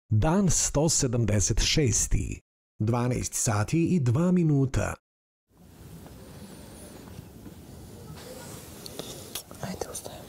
Dan 176. 12 sati i 2 minuta. Ajde, ustajem.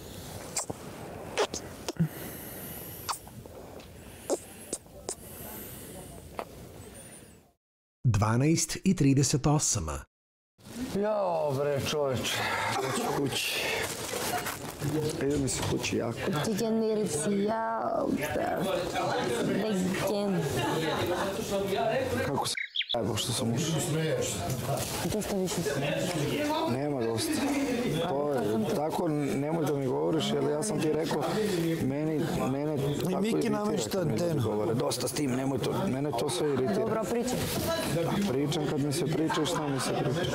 12:38. Jao bre čoveče, doću kući. Ide mi se kući jako. Degenerisi, jao bre. Legend. Kako se jebo što sam ušao. Dosta više se. Nema dosta. To je, tako nemoj da mi govoriš, jer ja sam ti rekao, mene tako Miki namešta antenu. Dosta s tim, nemoj to, mene to sve iritira. Dobro, pričaj. Pričam kad mi se priča i šta mi se priča.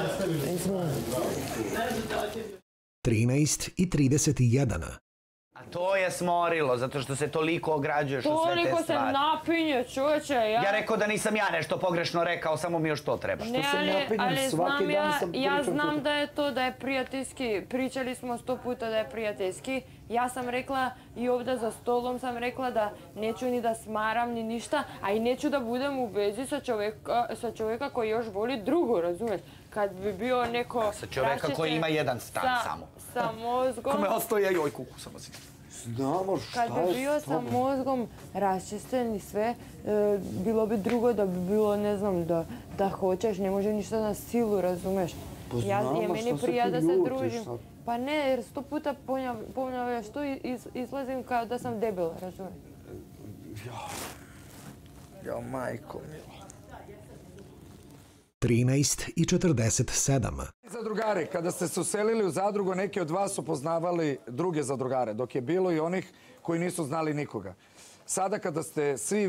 13:31. A to je smorilo, zato što se toliko ograđuješ u sve te stvari. Toliko se napinje, čovječe. Ja rekao da nisam ja nešto pogrešno rekao, samo mi još to treba. Ne, ali znam ja znam da je to, da je prijateljski. Pričali smo 100 puta da je prijateljski. Ja sam rekla i ovdje za stolom sam rekla da neću ni da smaram ni ništa, a i neću da budem u vezi sa čovjeka koji još voli drugo, razumiješ? Kad bi bio neko... Sa čovjeka koji ima jedan stan samo. Sa mozgom... Kome ostoje joj kuku samo si. Znamo šta je s Kad bi bio sa mozgom raščisten i sve, bilo bi drugo da bi bilo, ne znam, da hoćeš, ne može ništa na silu, razumeš? Je meni prija da se družim. Pa ne, jer 100 puta ponavljaš to i izlazim kao da sam debela, razumeš? Jao, majko milo. 13:47. Zadrugari, kada ste se uselili u zadrugu, neki od vas su poznavali druge zadrugare, dok je bilo i onih koji nisu znali nikoga. Sada kada se svi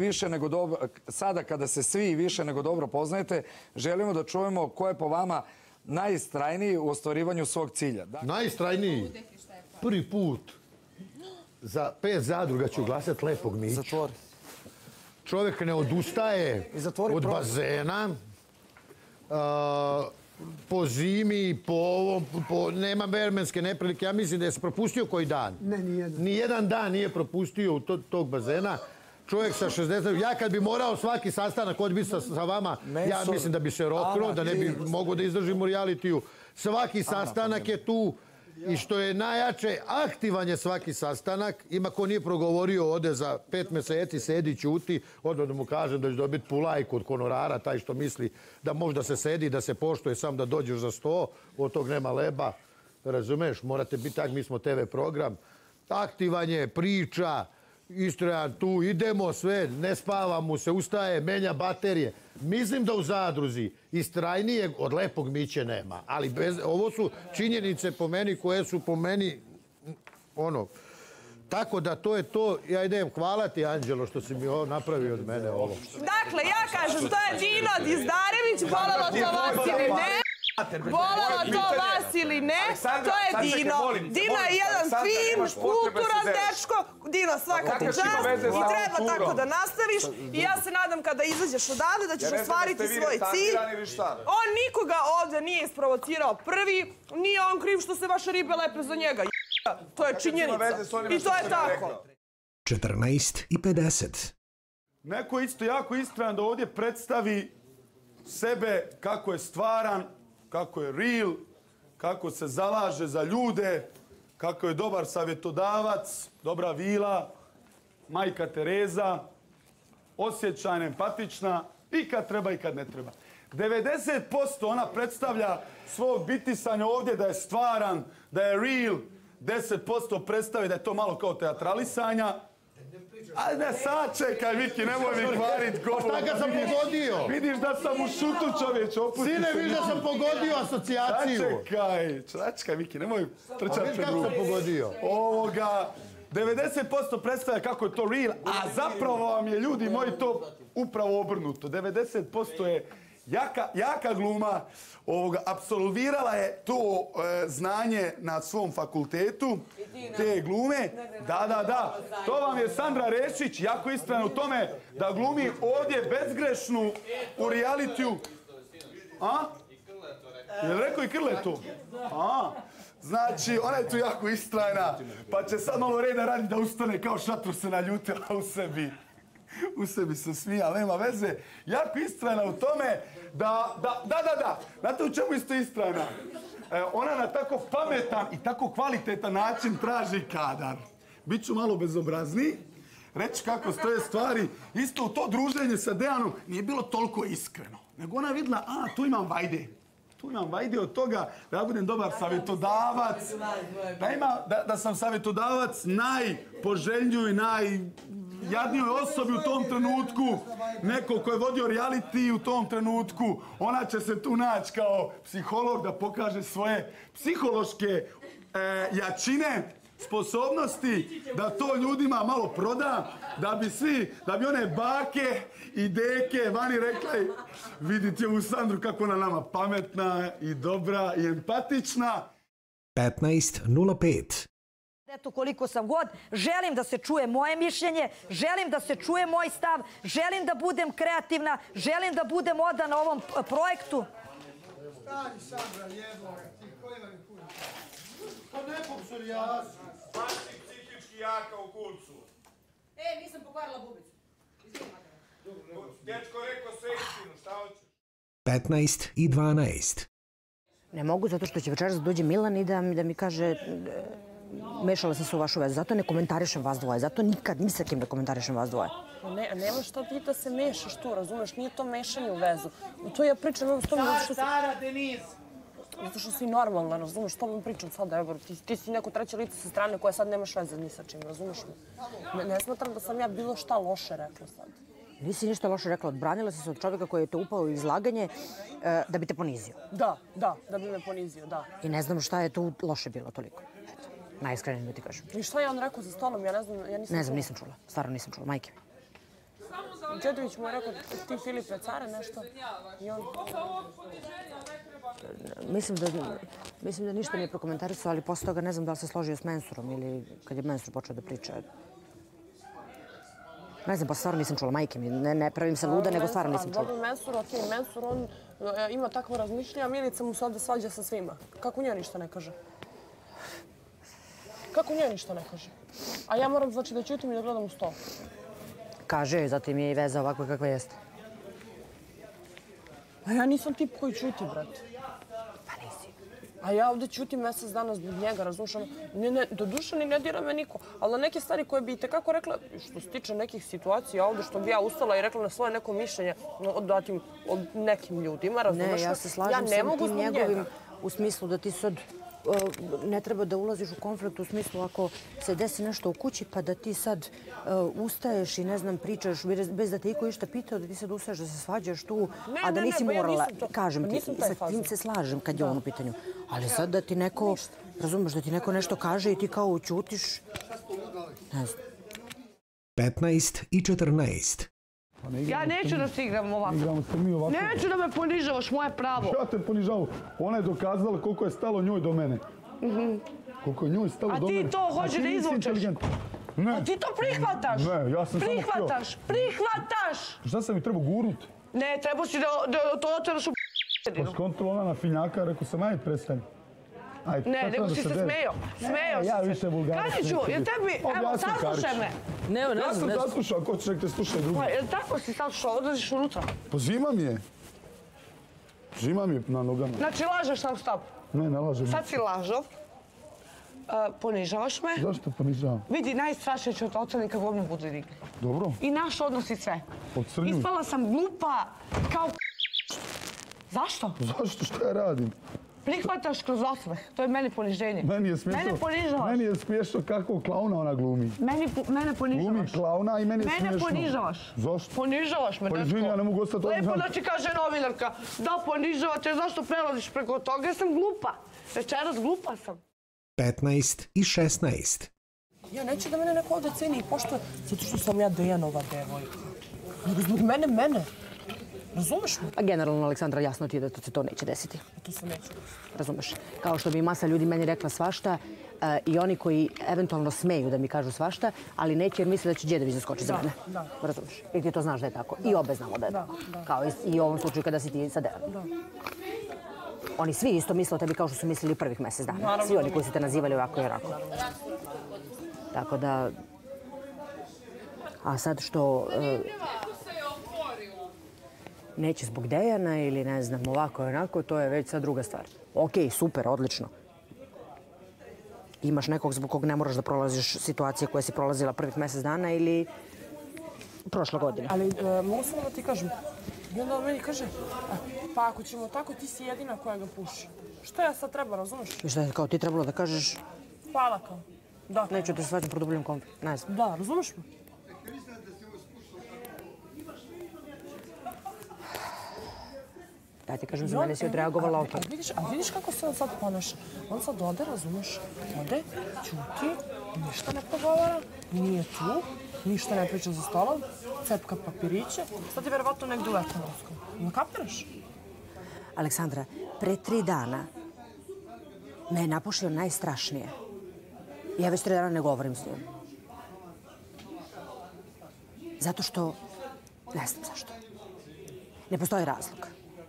više nego dobro poznajete, želimo da čujemo ko je po vama najistrajniji u ostvarivanju svog cilja. Najstrajniji? Prvi put za 5 zadruga ću glasati Lepog Miću. Zatvori. Čovjek ne odustaje od bazena. Po zimi, po ovom, nema vremenske neprilike. Ja mislim da je se propustio koji dan. Ne, nijedan. Nijedan dan nije propustio u tog bazena. Čovjek sa 60... Ja kad bi morao svaki sastanak odbiti sa vama, ja mislim da bi se roknuo, da ne bi mogao da izdržim u realitiju. Svaki sastanak je tu i što je najjače, aktivan je svaki sastanak. Ima ko nije progovorio ode za 5 mjeseci, sedi, ćuti, odmah da mu kažem da će dobiti pulajku od honorara, taj što misli da možda se sedi, da se poštuje, sam da dođeš za 100, od tog nema leba. Razumeš, morate biti tak, mi smo TV program. Aktivan je, priča, istrojan tu, idemo sve, ne spava mu se, ustaje, menja baterije. Mislim da u zadruzi istrajnijeg od Lepog Miće nema, ali ovo su činjenice po meni koje su po meni tako da to je to. Ja idem, hvala ti Anđelo što si mi ovo napravio od mene ovo. Dakle, ja kažem, to je Dino Dizdarević, volalo to vas ili ne. Volalo to vas ili ne, to je Dino. Dino je jedan fin, kulturan dečko. Dino, svaka ti čast i treba tako da nastaviš. I ja se nadam kada izađeš odavde da ćeš ostvariti svoj cilj. On nikoga ovdje nije isprovocirao prvi, nije on kriv što se vaše ribe lepe za njega. To je činjenica i to je tako. 14:50. Neko je isto jako istrajan da ovdje predstavi sebe kako je stvaran, kako je real, kako se zalaže za ljude, kako je dobar savjetodavac, dobra vila, majka Tereza, osjećajna, empatična i kad treba i kad ne treba. 90% ona predstavlja svog bitisanja ovdje da je stvaran, da je real, 10% predstavi da je to malo kao teatralisanja. Ajde, sad čekaj, Viki, nemoj mi kvarit govor. Šta kad sam pogodio? Vidiš da sam u šutu, čovječ, opusti se. Sine, vidiš da sam pogodio asocijaciju. Čekaj, Viki, nemoj trčati pred drugo. Kako sam pogodio? 90% predstavlja kako je to real, a zapravo vam je, ljudi moji, to upravo obrnuto. 90% je jaka gluma, apsolvirala je to znanje na svom fakultetu, te glume. Da. To vam je Sandra Rešić, jako istrajna u tome da glumi ovdje bezgrešnu u realitiju. Je li rekao i Krletu? Znači, ona je tu jako istrajna, pa će sad malo reda raditi da ustane kao šatru se naljutila u sebi. U sebi se smija, ali nema veze. Jako istrajna u tome da. Znate u čemu isto istrajna? Ona na tako pametan i tako kvalitetan način traži kadar. Biću malo bezobrazniji. Reći kako stoje stvari. Isto u to druženje sa Dejanom nije bilo toliko iskreno. Nego ona vidjela, tu imam vajde. Tu imam vajde od toga da ja budem dobar savjetodavac. Da sam savjetodavac najpoželjnijoj, najjadnijoj osobi u tom trenutku. Neko ko je vodio reality u tom trenutku. Ona će se tu naći kao psiholog da pokaže svoje psihološke jačine, sposobnosti, da to ljudima malo proda, da bi one bake i deke vani rekle, vidite ovu Sandru kako ona nama pametna i dobra i empatična. 15:05. Eto koliko sam god, želim da se čuje moje mišljenje, želim da se čuje moj stav, želim da budem kreativna, želim da budem odana ovom projektu. Stani, Sandra, jednoga, ti koji vam je puno? Pa nekog su jasni. Baš si psihički jaka u kurcu. Nisam pokvarila bubicu. Dečko rekao sve istinu, šta hoćeš? 15:12. Ne mogu zato što će večeras dođe Milan i da mi kaže mešala sam se u vašu vezu. Zato ne komentarišem vas dvoje. Zato nikad ni sa kim ne komentarišem vas dvoje. Nema šta ti da se mešaš tu, razumeš? Nije to mešanje u vezu. To ja pričam evo s tobom zato što... Sara, Deniz! Zato što si normalna, razumeš? S tobom pričam sada, evo, ti si neko treće lice sa strane koje sad nemaš veze ni sa čim, razumeš me? Ne smatram da sam ja bilo šta loše rekla sad. Nisi ništa loše rekla. Odbranila si se od čovjeka koji je te upao u izlaganje da bi te ponizio. Da bi me ponizio, da. I ne znam šta je tu loše bilo toliko. Eto, najiskrenije mi ti kažem. I šta je on rekao za stolom? Ja ne znam, ja nisam... Ne znam, nisam čula. Stvarno nisam čula. Majke mi. Đedović mu je rekao, ti Filipe care nešto. I on... Mislim da ništa nije prokomentarisao, ali posle toga ne znam da li se složio s Mensurom ili kad je Mensur počeo da priča. Ne znam, pa stvarno nisam čula, majke mi. Ne pravim se luda, nego stvarno nisam čula. Dobro, Mensur, on ima takvo razmišljenje, a Milica mu se ovdje svađa sa svima. Kako nje ništa ne kaže? Kako nje ništa ne kaže? A ja moram znači da ćutim i da gledam u sto. Kaže, zatim je i veza ovakva kakva jeste. A ja nisam tip koji ćuti, brate. Pa nisi. A ja ovdje ćutim mjesec dana zbog njega, razumiješ? Do duše ni ne dira me niko. Ali na neke stvari koje bi itekako rekla, što se tiče nekih situacija ovdje, što bi ja ustala i rekla na svoje neko mišljenje od nekim ljudima, razumiješ? Ne, ja se slažem sa tim njegovim u smislu da ti sad ne treba da ulaziš u konflikt u smislu ako se desi nešto u kući pa da ti sad ustaješ i ne znam pričaš bez da te iko išta pitao da ti sad ustaješ da se svađaš tu, a da nisi morala. Kažem ti, sa tim se slažem kad je on u pitanju. Ali sad da ti neko, razumeš, da ti neko nešto kaže i ti kao učutiš, ne znam. 15:14. Ja neću da se igram ovako. Igramo se mi ovako. Neću da me ponižavaš, moje pravo. Ja te ponižavam. Ona je dokazala koliko je stalo njoj do mene. Koliko je njoj stalo do mene. A ti to hoćeš da izvučeš. A ti to prihvataš. Ne, ja sam samo htio. Prihvataš. Šta sam mi trebao gurnut? Ne, trebao si da to otvoraš u Pa skontala ona na finjaka, rekao sam, ajde prestani. Ne, nego si se smejao. Smejao si se. Ja više vulgarac. Kadiću, jel tebi, evo, saslušaj me. Ja sam saslušao, ko ćeš nek te slušaj drugi. Jel tako si saslušao, odlaziš unutra? Pa zima mi je. Zima mi je na nogama. Znači, lažeš nam stav? Ne lažem. Sad si lažov. Ponižavaš me. Zašto ponižavam? Vidi, najstrašnije ću te oceni kad govno budu digli. Dobro. I naš odnos i sve. Ocrnjuj. Ispala sam glupa kao Zašto? Zašto? Šta ja radim? Prihvataš kroz osmeh. To je meni poniženje. Meni je smiješno. Mene ponižavaš. Meni je smiješno kakvog klauna ona glumi. Mene ponižavaš. Glumi klauna i meni je smiješno. Mene ponižavaš. Zašto? Ponižavaš me, dečko. Pa izvini, ja ne mogu ostati ovdje. Lepo da ti kaže novinarka. Da, ponižavate, zašto prelaziš preko toga? Ja sam glupa. Večeras glupa sam. 15:16. Ja neću da mene neko ovdje ceni i poštuje, zato što sam ja Dejanova devojka. Nego zbog mene. Razumeš me? A generalno, Aleksandra, jasno ti je da se to neće desiti. To se neće. Razumeš? Kao što bi masa ljudi meni rekla svašta i oni koji eventualno smeju da mi kažu svašta, ali neće jer misle da će Đedović zaskoči za mene. Da. Razumeš? I ti to znaš da je tako. I obe znamo da je tako. Kao i u ovom slučaju kada si ti sa Dejanom. Oni svi isto misle o tebi kao što su mislili prvih mjesec dana. Svi oni koji su te nazivali ovako i ovako. Tako da... A sad što neće zbog Dejana ili ne znam, ovako i onako, to je već sad druga stvar. Okej, super, odlično. Imaš nekog zbog kog ne moraš da prolaziš situacije koje si prolazila prvih mjesec dana ili prošle godine. Ali mogu samo da ti kažem, i onda on meni kaže, pa ako ćemo tako, ti si jedina koja ga puši. Što ja sad treba, razumeš? I šta je kao ti trebalo da kažeš? Hvala kao. Da. Neću da se svađam produbljen konflikt, ne znam. Da, razumeš me? Ja ti kažem, za mene si odreagovala ok. A vidiš kako se on sad ponaša? On sad ode, razumeš? Ode, ćuti, ništa ne progovara, nije tu, ništa ne priča za stolom, cepka papiriće. Sad je verovatno negdje u ekonomskom. Ne kapiraš? Aleksandra, pre 3 dana me je napušio najstrašnije. Ja već 3 dana ne govorim s njim. Zato što, ne znam zašto. Ne postoji razlog.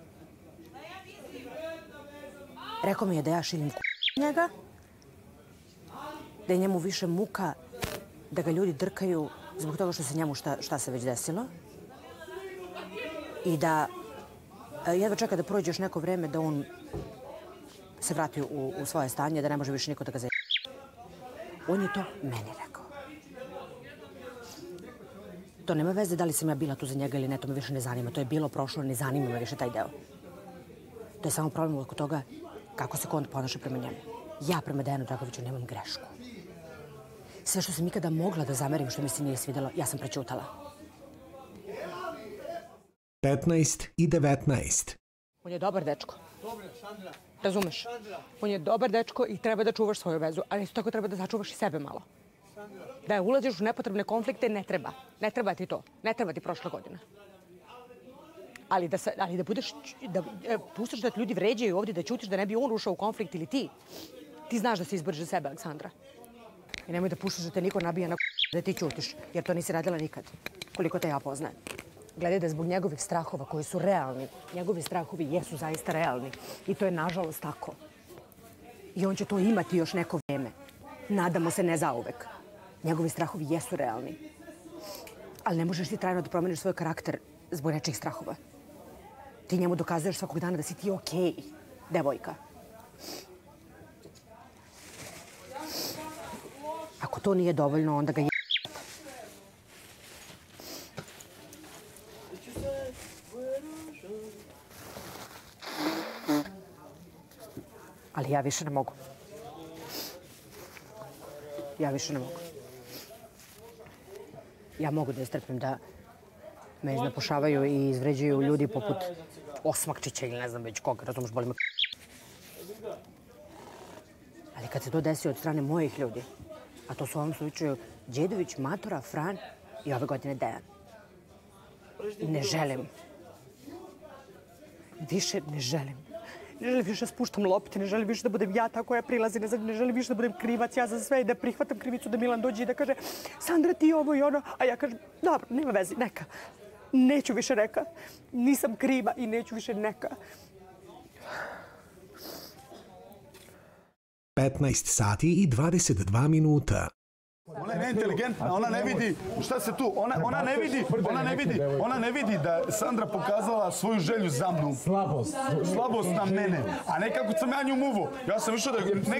Rekao mi je da ja šilim njega, da je njemu više muka da ga ljudi drkaju zbog toga što se njemu šta se već desilo i da jedva čeka da prođe još neko vreme da on se vrati u svoje stanje, da ne može više niko da ga zajedno. On je to meni rekao. To nema veze da li sam ja bila tu za njega ili ne, to me više ne zanima. To je bilo prošlo, ne zanima me više taj deo. To je samo problem oko toga kako se on ponaša prema njemu. Ja prema Dejanu Dragoviću nemam grešku. Sve što sam ikada mogla da zamerim što mi se nije svidjelo, ja sam prećutala. 15 i 19. On je dobar dečko. Razumeš? On je dobar dečko i treba da čuvaš svoju vezu, ali isto tako treba da sačuvaš i sebe malo. Da ulaziš u nepotrebne konflikte, ne treba. Ne treba ti to. Ne treba ti prošla godina. Ali da budeš, da pustiš da te ljudi vređaju ovdje, da ćutiš da ne bi on ušao u konflikt ili ti. Ti znaš da se izboriš za sebe, Aleksandra. I nemoj da puštaš da te niko nabija na da ti ćutiš, jer to nisi radila nikad, koliko te ja poznajem. Gledaj da zbog njegovih strahova koji su realni, njegovi strahovi jesu zaista realni. I to je nažalost tako. I on će to imati još neko vrijeme. Nadamo se ne zauvek. Njegovi strahovi jesu realni. Ali ne možeš ti trajno da promeniš svoj karakter zbog nečih strahova. Ti njemu dokazuješ svakog dana da si ti okej, devojka. Ako to nije dovoljno, onda ga je... Ali ja više ne mogu. Ja više ne mogu. Ja mogu da istrpim da me iznapušavaju i izvređuju ljudi poput Osmakčića ili ne znam već koga, razumiješ, boli me. Ali kad se to desi od strane mojih ljudi, a to su u ovom slučaju Đedović, Matora, Fran i ove godine Dejan. Ne želim. Više ne želim. Ne želim više da spuštam lopte, ne želim više da budem ja ta koja prilazi, ne želim više da budem krivac ja za sve i da prihvatam krivicu da Milan dođe i da kaže Sandra ti ovo i ono, a ja kažem dobro, nema veze, neka. Neću više neka. Nisam kriva i neću više neka. 15 sati i 22 minuta. Ona je neinteligentna, ona ne vidi šta se tu, ona ne vidi da je Sandra pokazala svoju želju za mnom. Slabost na mene, a ne kako sam ja nju muvo. Ja sam išao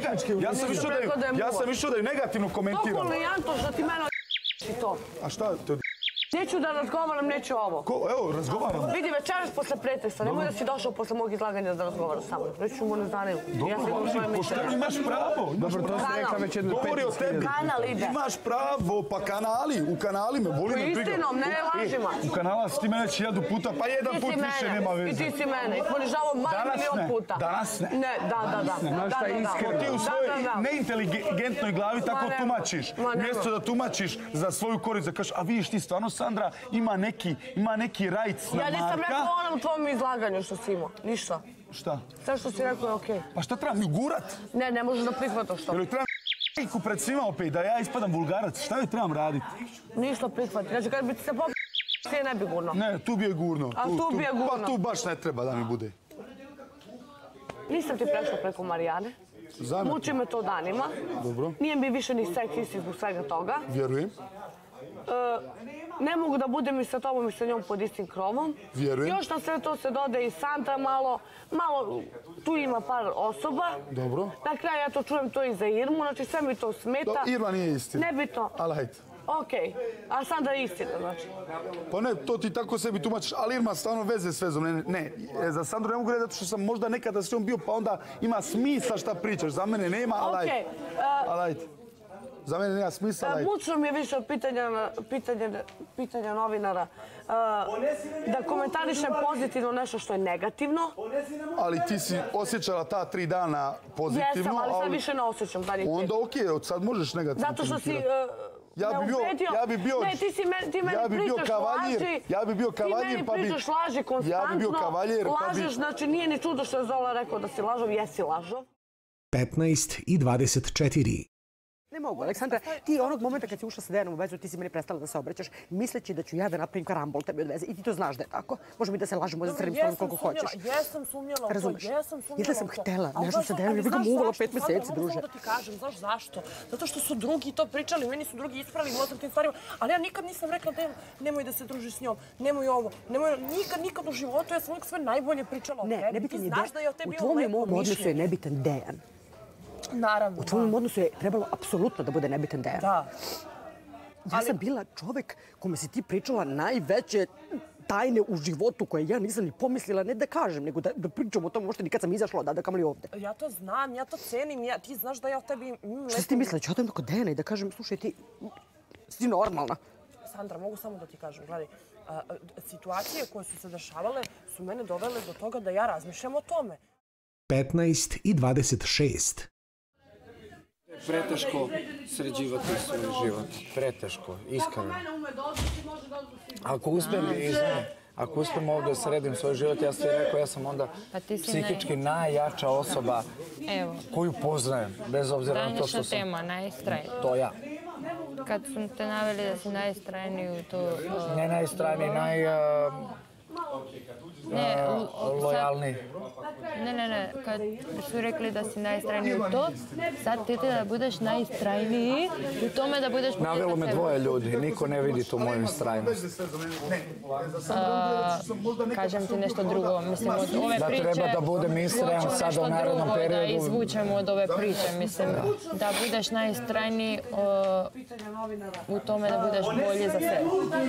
da ju negativno komentiram. Toliko lijantno što ti mene i to. A šta te Neću da razgovaram, neću ovo. Evo, razgovaram. Vidi, večeras posle pretesta, nemoj da si došao posle mog izlaganja da razgovaraš sa mnom. Reću mu ne zanima. Dobro, pošto imaš pravo. Dobro, to si rekla već jedno 5. Govori o tebi. Kanal ide. Imaš pravo, pa kanali, u kanalima, boli me briga. Istinom, ne lažima. U kanala si ti mene već 1000 puta, pa jedan put više nema veze. I ti si mene, i ponižavao milion puta. Danas ne. Ne, da. Ti u svojoj neinteligentnoj glavi tako tumačiš. Mjesto da tumačiš za svoju korist, da kažeš, a vidiš ti stvarno, Sandra, ima neki rajc na Marka. Ja nisam rekao onom tvojom izlaganju što si imao. Ništa. Šta? Sve što si rekao je okej. Pa šta trebam, mi gurat? Ne možeš da prihvataš to. Jel' trebam iku pred svima opet, da ja ispadam vulgarac? Šta joj trebam raditi? Ništa prihvati. Znači, kad bi ti se ti je ne bi gurno. Ne, tu bi je gurno. A tu bi je gurno. Pa tu baš ne treba da mi bude. Nisam ti prešla preko Marijane. Muči me to danima. Dobro. Nije mi više ni seksist zbog svega toga. Vjerujem. ne mogu da budem i sa tobom i sa njom pod istim krovom. Vjerujem. Još na sve to se dode i Sandra malo, tu ima par osoba. Dobro. Na kraju ja to čujem to i za Irmu, znači sve mi to smeta. Irma nije istina. Nebitno. Ali hajde. Okej, a Sandra je istina, znači. Pa ne, to ti tako sebi tumačiš, ali Irma stvarno veze s vezom. Ne, za Sandru ne mogu reći zato što sam možda nekada s njom bio, pa onda ima smisla šta pričaš. Za mene nema, ali hajde. Za mene nema smisla, ali hajde. Mučno mi je više od pitanja novinara da komentarišem pozitivno nešto što je negativno. Ali ti si osjećala ta 3 dana pozitivno. Jesam, ali sad više ne osjećam dalje. Onda okej, od sad možeš negativno. Zato što si Ja bi bio kavaljer, pa bi... Ti meni pričaš laži konstantno, lažeš, znači nije ni čudo što je Zola rekao da si lažov, jesi lažov. 15:24. Ne mogu, Aleksandra, ti onog momenta kad si ušla sa Dejanom u vezu, ti si meni prestala da se obraćaš, misleći da ću ja da napravim karambol tebi od veze. I ti to znaš da je tako. Možemo i da se lažemo za crnim stolom koliko hoćeš. Jesam sumnjala u to, jesam sumnjala u to. Ja sam htela nešto sa Dejanom, ja bih ga muvala 5 meseci, druže. Mogu samo da ti kažem, znaš zašto? Zato što su drugi to pričali, meni su drugi ispravili o tim stvarima, ali ja nikad nisam rekla Dejanu, nemoj da se družiš s njom, nemoj ovo, nemoj, nikad u životu, ja sam uvijek sve najbolje pričala o tebi. Ti znaš da je o tebi u tvom i mom odnosu je nebitan Dejan. Naravno, u tvojom odnosu je trebalo apsolutno da bude nebitan Dejan. Da. Ja sam bila čovek kome si ti pričala najveće tajne u životu koje ja nisam ni pomislila, ne da kažem, nego da pričam o tom možda nikad sam izašla odavde kamoli ovde. Ja to znam, ja to cenim, ti znaš da ja o tebi... Šta si ti mislila? Ću odem kod Dejana i da kažem, slušaj, ti si normalna. Sandra, mogu samo da ti kažem, gledaj, situacije koje su se dešavale su mene dovele do toga da ja razmišljam o tome. 15:26. Preteško sređivati svoj život. Preteško, iskreno. Ako uspijem ovdje da sredim svoj život, ja sam ti rekao, ja sam onda psihički najjača osoba koju poznajem, bez obzira na to što sam... Tema, najistrajniji. To ja. Kad su te naveli da si najistrajniji u to... Ne najistrajniji, lojalniji. Ne, kad su rekli da si najistrajniji u to, sad ti da budeš najistrajniji u tome da budeš... Navelo me 2 ljudi, niko ne vidi tu moju istrajnost. Kažem ti nešto drugo, mislim od ove priče... Da treba da budem istrajan sad u narednom periodu. Da izvučemo od ove priče, mislim da budeš najistrajniji u tome da budeš bolji za sebe.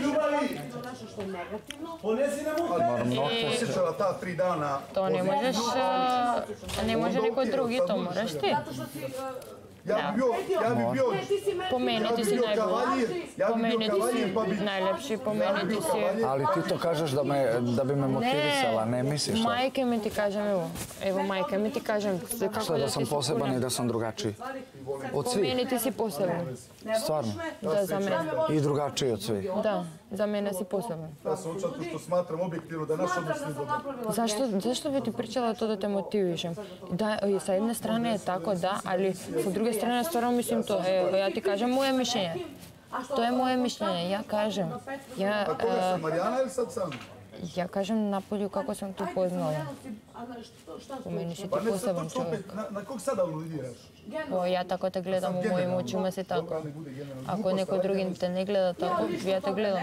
Osjećala ta 3 dana... To ne možeš, ne može neko drugi, to moraš ti. Ja bi bio... Po meni ti si najbolji, po meni ti si najlepši, po meni ti si... Ali ti to kažeš da bi me motivisala, ne misliš to? Majke mi ti kažem, evo majke mi ti kažem... Što, da sam poseban i da sam drugačiji? Od svih? Po meni ti si poseban. Stvarno? Da, za mene. I drugačiji od svih? Da, za mene si poseban. Ja sam zato što smatram objektivno da je naš odnos nije dobro. Zašto bi ti pričala to da te motivišem? Da, sa jedne strane je tako, da, ali sa druge strane stvarno mislim to. Ja ti kažem moje mišljenje. To je moje mišljenje, ja kažem. A to je sa Marijana ili sad sam? Ja kažem napolju kako sam tu poznala. U meni si ti poseban čovjek. Na kog sada aludiraš? Ja tako te gledam u mojim očima si tako. Ako neko drugi te ne gleda tako, ja te gledam.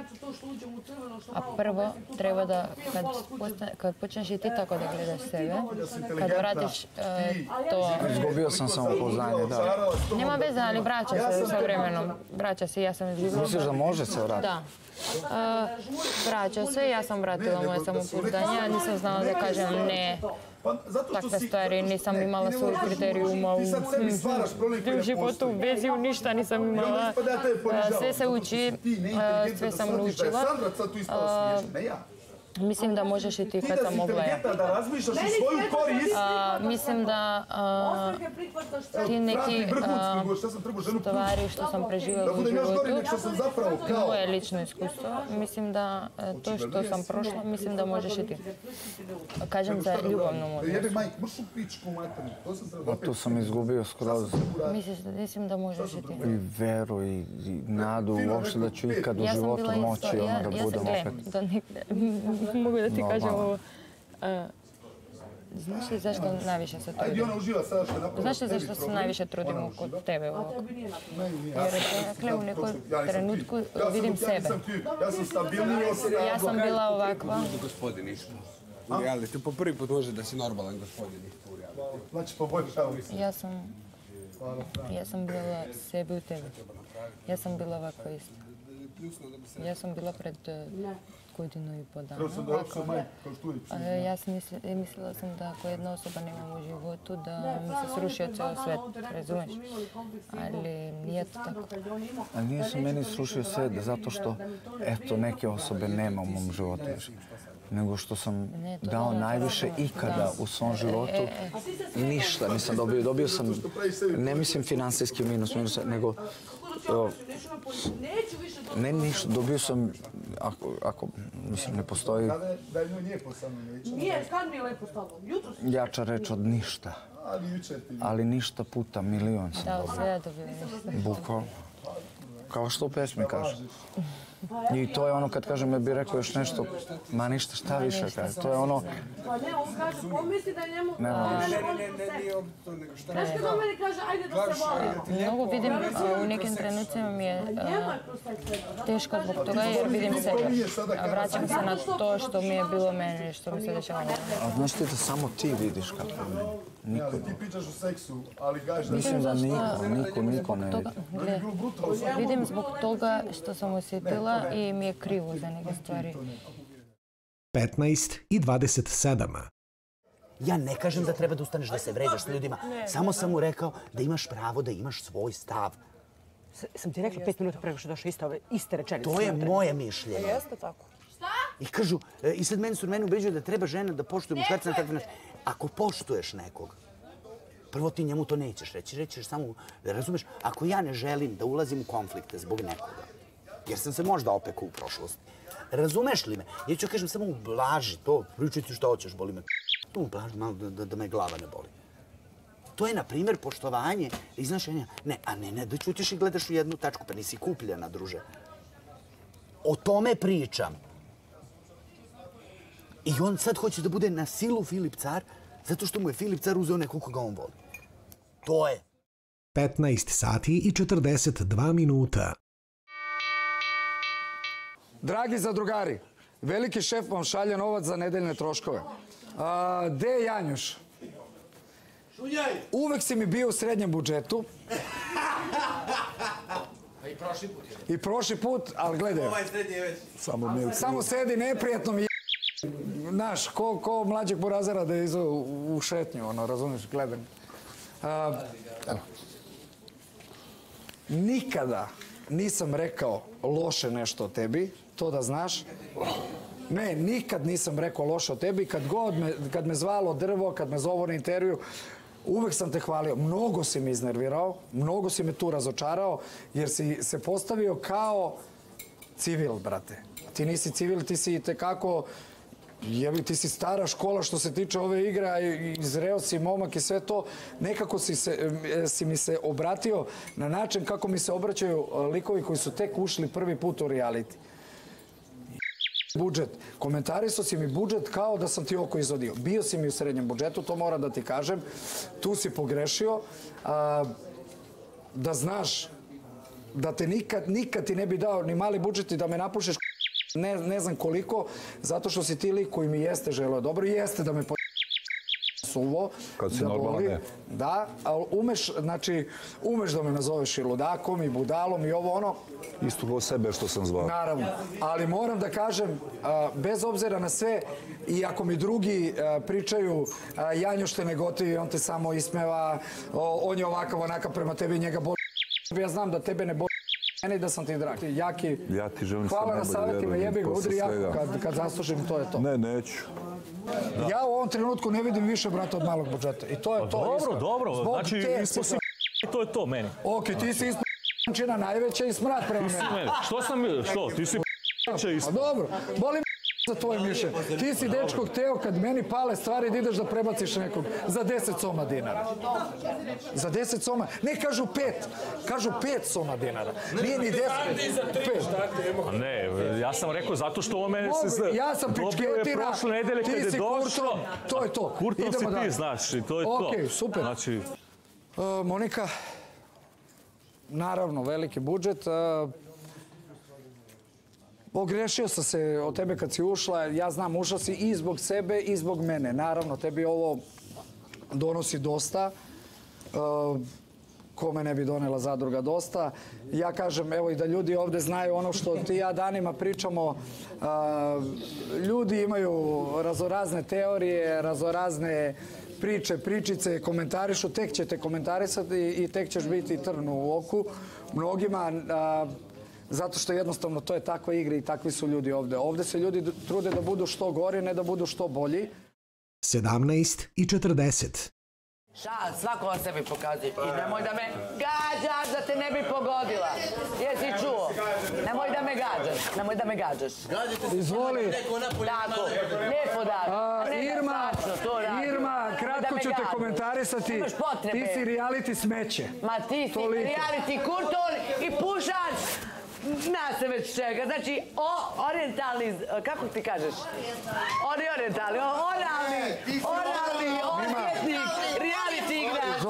A prvo treba da, kad počneš i ti tako da gledaš sebe, kad vratiš to... Izgubio sam samopouzdanje, da. Nema veze, ali vraća se sa vremenom. Vraća se, ja sam izgubila. Misliš da može se vratiti? Da. Vraća se, ja sam vratila moje samopouzdanje, ja nisam znala da kažem ne. Takve stvari, nisam imala svoj kriterijuma u životu, u vezi, u ništa nisam imala. Sve se uči, sve sam naučila. Mislim da možeš i ti kad sam oblaja. Mislim da ti neki stvari što sam preživjela u životu, moje lično iskustvo, mislim da to što sam prošla, mislim da možeš i ti. Kažem za ljubavnom odnosu. A tu sam izgubio skroz. Mislim da možeš i ti. I veru i nadu uopšte da ću ikad u životu moći ono da budem opet. Mogu da ti kažem ovo. Znaš li zašto najviše se trudim? Znaš li zašto se najviše trudim kod tebe ovako? Jer u nekom trenutku vidim sebe. Ja sam bila ovakva. Gospodin isto. U realitiju po prvi put može da si normalan gospodin isto u realitiju. Znači poboljšao li se? Ja sam bila sebi u tebi. Ja sam bila ovako isto. Ja sam bila pred godinu i po dana. Mislila sam da ako jedna osoba nemam u životu, da mi se srušio ceo svet, razumeš? Ali nije to tako. A nije se meni srušio svet zato što, eto, neke osobe nema u mom životu više. Nego što sam dao najviše ikada u svom životu. Ništa nisam dobio. Dobio sam, ne mislim finansijski minus, nego ne ništa. Dobio sam, ako mislim ne postoji... Da je njoj lijepo sa mnom neće. Nije, kad mi je lepo s tobom? Jutro si... Jača reč od ništa. Ali ništa puta milion sam dobio. Da, sve ja dobio ništa. Bukvalno. Kao što u pesmi kaže. I to je ono kad kažem, ja bih rekao još nešto, ma ništa, šta više kaže. To je ono... Pa ne, on kaže, pomisli da je njemu... Nema više. Znaš kad on meni kaže, ajde da se volim? Mnogo vidim, u nekim trenucima mi je teško zbog toga jer vidim sebe. Vraćam se na to što mi je bilo meni, što mi se dešavalo. A znaš ti da samo ti vidiš kako je niko. Ti pričaš o seksu, ali gaš da... Mislim da niko ne vidi. Vidim zbog toga što sam osjetila i mi je krivo za neke stvari. 15 i 27. Ja ne kažem da treba da ustaneš da se vređaš s ljudima. Samo sam mu rekao da imaš pravo da imaš svoj stav. Sam ti rekla 5 minuta preko što došla iste rečenice. To je moje mišljenje. Jeste tako. Šta? I kažu, i sad mene ubeđuju da treba žena da poštuje muškarca na takav način. Ako poštuješ nekog, prvo ti njemu to nećeš reći. Rećeš samo, razumeš, ako ja ne želim da ulazim u konflikte zbog nekoga, jer sam se možda opekao u prošlosti, razumeš li me? Ja ću kažem samo ublaži to, pričaj ti šta hoćeš, boli me. Ublaži malo da me glava ne boli. To je, na primjer, poštovanje, iznašenja. Ne, da ćutiš i gledaš u jednu tačku, pa nisi kupljena, druže. O tome pričam. I on sad hoće da bude na silu Filip Car, zato što mu je Filip Car uzeo nekog koga on voli. To je. 15 sati i 42 minuta. Dragi zadrugari, veliki šef vam šalje novac za nedeljne troškove. Gde je Janjuš? Uvek si mi bio u srednjem budžetu. I prošli put, ali gledaj. Ovaj srednji je već. Samo sedi, neprijatno mi je. Znaš, ko mlađeg burazera da je izao u šetnju, ono, razumiješ, gledam. Nikada nisam rekao loše nešto o tebi, to da znaš. Ne, nikad nisam rekao loše o tebi. Kad me zvalo drvo, kad me zovu na intervju, uvek sam te hvalio. Mnogo si me iznervirao, mnogo si me tu razočarao, jer si se postavio kao civil, brate. Ti nisi civil, ti si tekako... Ti si stara škola što se tiče ove igre, izreo si momak i sve to. Nekako si mi se obratio na način kako mi se obraćaju likovi koji su tek ušli prvi put u reality. Budžet. Komentarisao si mi budžet kao da sam ti oko izvodio. Bio si mi u srednjem budžetu, to moram da ti kažem. Tu si pogrešio. Da znaš da te nikad ti ne bi dao ni mali budžet i da me napušiš ne znam koliko, zato što si ti lik koji mi jeste želeo dobro i jeste da me suvo. Kad si normalno ne. Da, ali umeš da me nazoveš i ludakom i budalom i ovo ono. Isto kao sebe što sam zvao. Naravno, ali moram da kažem, bez obzira na sve, i ako mi drugi pričaju Janjuš te ne gotivi, on te samo ismeva, on je ovakav, onakav prema tebi, njega boli. Ja znam da tebe ne boli. Meni da sam ti drag. Jaki, ja ti želim hvala na savjetima, jebi ga, udri jako kad zaslužim, to je to. Ne, neću. Ja u ovom trenutku ne vidim više, brate, od malog budžeta. I to je to. Dobro, znači ispod si to je to meni. Ok, ti si ispod čina najveća i smrad prema meni. Što? Ti si Dobro, boli za tvoje mišljenje. Ti si, dečko, hteo kad meni pale stvari da ideš da prebaciš nekog za 10 soma dinara. Za 10 soma. Ne, kažu 5. Kažu 5 soma dinara. Nije ni 10. 5. Ne, ja sam rekao zato što ovo mene se ja sam dobio je pičketina, prošle nedelje kad je došlo. To je to. Kurtov si ti, znaš, i to je to. Okej, super. Znači... Monika, naravno, veliki budžet. Ogrešio sam se od tebe kad si ušla. Ja znam, ušla si i zbog sebe i zbog mene. Naravno, tebi ovo donosi dosta. Kome ne bi donela zadruga dosta. Ja kažem, evo i da ljudi ovde znaju ono što ti ja danima pričamo. Ljudi imaju razorazne teorije, razorazne priče, pričice, komentarišu, tek ćete komentarisati i tek ćeš biti trn u oku mnogima, zato što jednostavno to je takva igra i takvi su ljudi ovde. Ovde se ljudi trude da budu što gori, ne da budu što bolji. 17:40. Svako o sebi pokazuje. I nemoj da me gađaš da te ne bi pogodila. Jesi čuo? Nemoj da me gađaš. Nemoj da me gađaš. Izvoli. Tako. Lijepo da. Irma, kratko ću te komentarisati. Ti si reality smeće. Ma ti si reality kurton i pušač. Na se već čega. Znači, orijentalni, kako ti kažeš? Orijentalni, oralni, osvjetnik, reality igrač.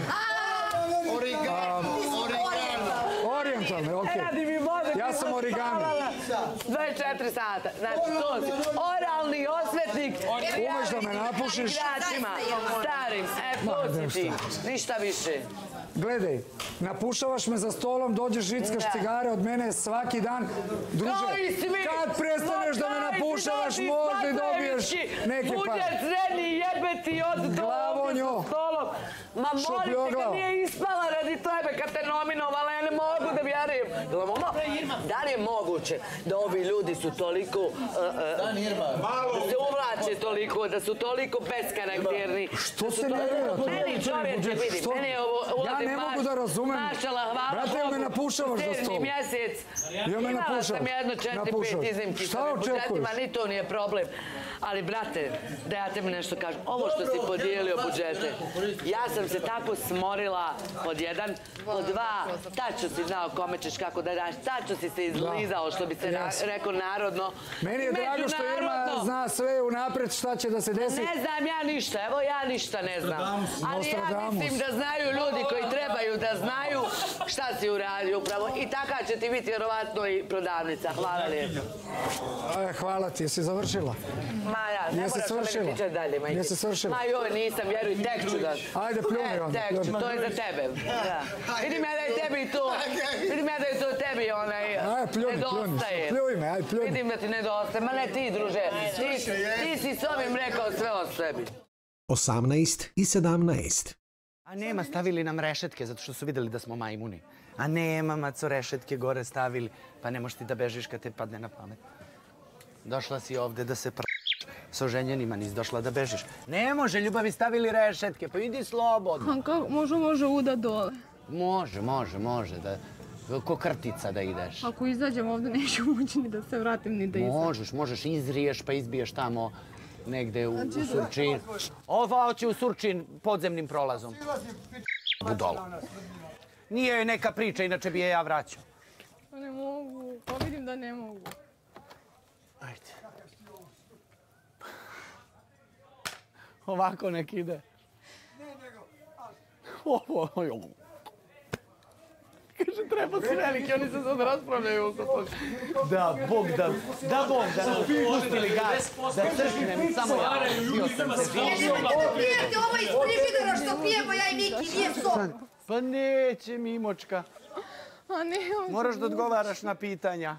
Orijentalni, okej. Ja sam origami. 24 sata. Znači, to si. Oralni osvetnik. Umeš da me napušiš? Igračima, starim. To si ti. Ništa više. Gledaj, napušavaš me za stolom, dođeš, žickaš cigare od mene svaki dan. Druže, kad prestaneš da me napušavaš, možda i dobiješ neke pare. Budjer srednji jebeti od Glavonjo. stolom. Ma molim te, kad nije ispala radi tebe, kad te nominovala, ja ne mogu da vjerujem. Da li je moguće da ovi ljudi su toliko... Da se uvlače toliko, da su toliko beskarakterni. Što se nervira? Meni čovječe, vidi, meni je ovo... Ja ne mogu da razumem. Brate, ja me napušavaš za stol. Ja me napušavaš. Imala sam jedno 4-5 iznimki sa budžetima, ni to nije problem. Ali, brate, da ja tebi nešto kažem, ovo što si podijelio budžete, ja sam se tako smorila, pod jedan, pod dva, tačno si znao kome ćeš kako da daš, tačno si se izlizao, što bi se rekao narodno. Meni je drago što Irma zna sve unapred šta će da se desi. Ne znam ja ništa, evo ja ništa ne znam. Ali ja mislim da znaju ljudi koji trebaju da znaju šta si uradio upravo. I taka će ti biti vjerovatno i prodavnica. Hvala lijepo. Hvala ti, jesi završila? Ma ja, ne moraš o meni pričati dalje, majke. Jesi završila? Ma joj, nisam, vjeruj, tek ću da... Ajde, pljuni onda. Tek ću, to je za tebe. Vidim ja da je tebi to, vidim ja da je to tebi nedostaje. Pljuj me, ajde, pljuj me. Vidim da ti nedostaje, ma ne ti, druže. Ti si s ovim rekao sve o sebi. 18:17. A nema, stavili nam rešetke zato što su vidjeli da smo majmuni. A nema, maco, rešetke gore stavili. Pa ne možeš ti da bežiš kad te padne na pamet. Došla si ovde da se s oženjenima, nisi došla da bežiš. Ne može, ljubavi, stavili rešetke, pa idi slobodno. A kako, može uda dole? Može, da... Ko krtica da ideš. Ako izađem ovde neću moći ni da se vratim ni da izađem. Možeš, izriješ pa izbiješ tamo negde u Surčin. Ova hoće u Surčin podzemnim prolazom. Budolo. Nije joj neka priča, inače bi je ja vraćao. Pa ne mogu, pa vidim da ne mogu. Ajde. Ovako nek ide. Ovo. Kaže, treba si veliki, oni se sad raspravljaju oko toga. Da Bog da nam pustili gas, da crknem samo ja. Bio sam se živio. Pijete ovo iz frižidera što pijemo ja i Miki, nije sok. Pa neće, Mimočka. A ne, moraš da odgovaraš na pitanja.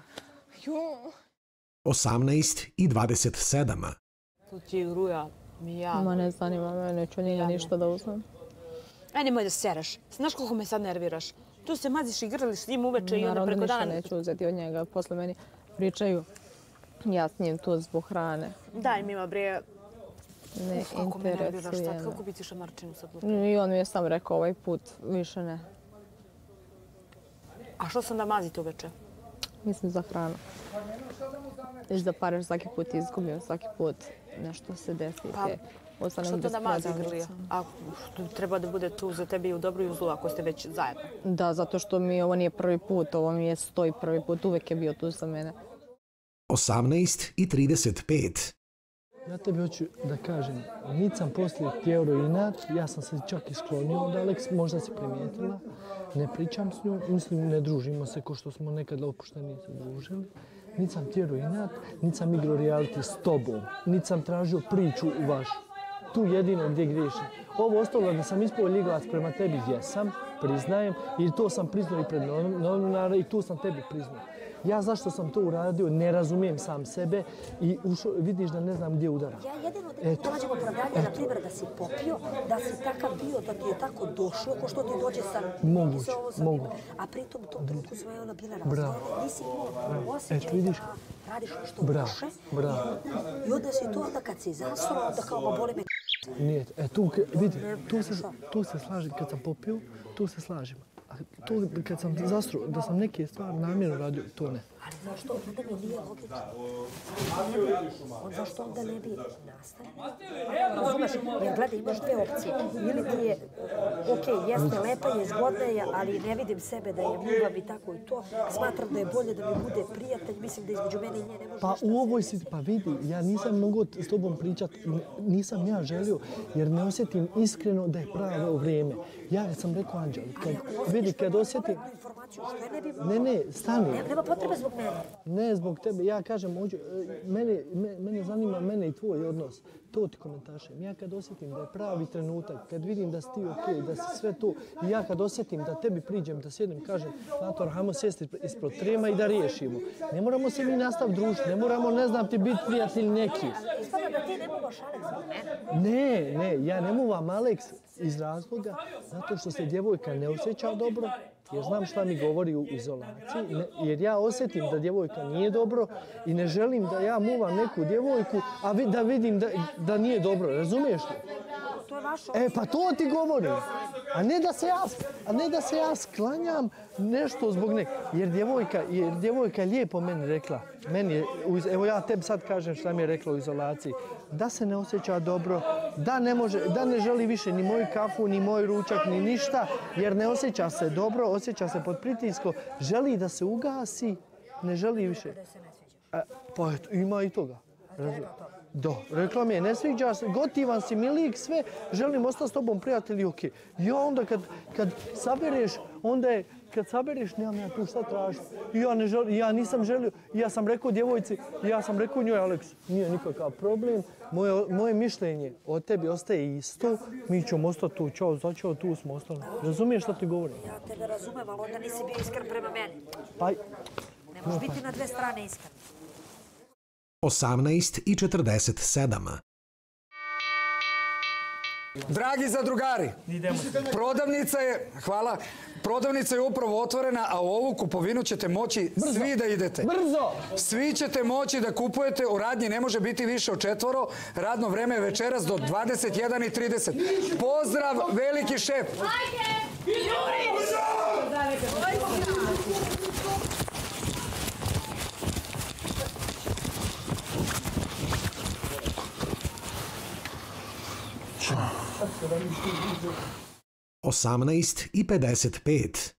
18:27. Tu ti gruja mi ja. Ma ne zanima me, neću njega ništa da uzmem. Aj, nemoj da seraš. Znaš koliko me sad nerviraš? Tu se maziš i grliš s njim uveče i onda preko dana... Naravno ništa neću uzeti od njega. Posle meni pričaju, ja s njim tu zbog hrane. Daj mi ima bre... Ne interesuje me. Kako bi ti šamarčinu sad lupio? I on mi je sam rekao ovaj put, više ne. A što sam da mazite uveče? Mislim za hranu. Viš da paraš svaki put izgubim, svaki put nešto se desi. Što to da mazi Grlija? A treba da bude tu za tebe i u dobru i u zlu ako ste već zajedno? Da, zato što mi ovo nije prvi put, ovo mi je 101. put, uvek je bio tu za mene. 18:35. Ja tebi hoću da kažem, niti sam poslije tjero inat, ja sam se čak i sklonio od Alex, možda si primijetila. Ne pričam s njom, mislim ne družimo se ko što smo nekad opušteni se družili. Niti sam tjero inat, niti sam igrao reality s tobom, niti sam tražio priču vašu. Tu jedino gdje griješim. Ovo ostalo da sam ispao ljigavac prema tebi, jesam, priznajem, i to sam priznao i pred novinara i tu sam tebi priznao. Ja zašto sam to uradio, ne razumijem sam sebe i vidiš da ne znam gdje udaram. Ja jedino da nađem opravdanje, na primjer, da si popio, da si takav bio, da ti je tako došlo, ko što ti dođe sa... Moguće. A pritom u tom trenutku svoje ona bila razvojena, nisi imao osjećaj da radiš nešto loše. I onda si to, onda kad si zasuro, onda kao boli me... Nije, vidi, tu se slažem, kad sam popio, tu se slažem. A to kad sam zastro, da sam neke stvari namjerno radio, to ne. Ali zašto onda mi nije logično? Zašto onda ne bi nastavio? Razumeš, jer gledaj, imaš dve opcije. Ili ti je, okej, jeste, lepa je, zgodna je, ali ne vidim sebe da je ljubav i tako i to. Smatram da je bolje da mi bude prijatelj, mislim da između mene i nje ne može... Pa u ovoj si, pa vidi, ja nisam mogao s tobom pričati, nisam ja želio, jer ne osjetim iskreno da je pravo vrijeme. Ja sam rekao Anđeli, kad osjetim... Ne, stani. Nema potrebe zbog mene. Ne, zbog tebe. Ja kažem, mene zanima mene i tvoj odnos. To ti komentašem. Ja kad osjetim da je pravi trenutak, kad vidim da si ti okej, da si sve to, i ja kad osjetim da tebi priđem, da sjednem, kažem, Nator, hajmo sjesti ispod trema i da riješimo. Ne moramo se mi nastaviti družiti, ne moramo, ne znam ti, biti prijatelj neki. Ispada da ti ne muvaš Alex zbog mene? Ne, ja ne muvam Alex iz razloga zato što se djevojka ne osjeća dobro, jer znam šta mi govori u izolaciji, jer ja osjetim da djevojka nije dobro i ne želim da ja muvam neku djevojku, a da vidim da nije dobro, razumiješ li? To je vaša Pa to ti govorim, a ne da se ja sklanjam nešto zbog nekog, jer djevojka je lijepo meni rekla, evo ja tebi sad kažem šta mi je rekla u izolaciji, da se ne osjeća dobro, da ne želi više ni moju kafu, ni moj ručak, ni ništa, jer ne osjeća se dobro, osjeća se pod pritiskom, želi da se ugasi, ne želi više. Pa ima i toga. Da, rekla mi je, ne sviđa se, gotivan si mi lik, sve, želim ostati s tobom prijatelji, okej. Ja onda kad sabereš, kad sabereš, nemam ja tu šta tražiti. Ja nisam želio, ja sam rekao djevojci, ja sam rekao njoj, Alex, nije nikakav problem, moje mišljenje o tebi ostaje isto, mi ćemo ostati tu, začeo, tu smo ostali. Razumiješ šta ti govorim? Ja tebe razumem, ali onda nisi bio iskren prema meni. Pa... Ne možeš biti na dve strane iskren. 18:47. Dragi zadrugari, prodavnica je upravo otvorena, a u ovu kupovinu ćete moći svi da idete. Brzo! Svi ćete moći da kupujete, u radnji ne može biti više od 4, radno vreme je večeras do 21:30. Pozdrav, veliki šef! Hvala. 18:55.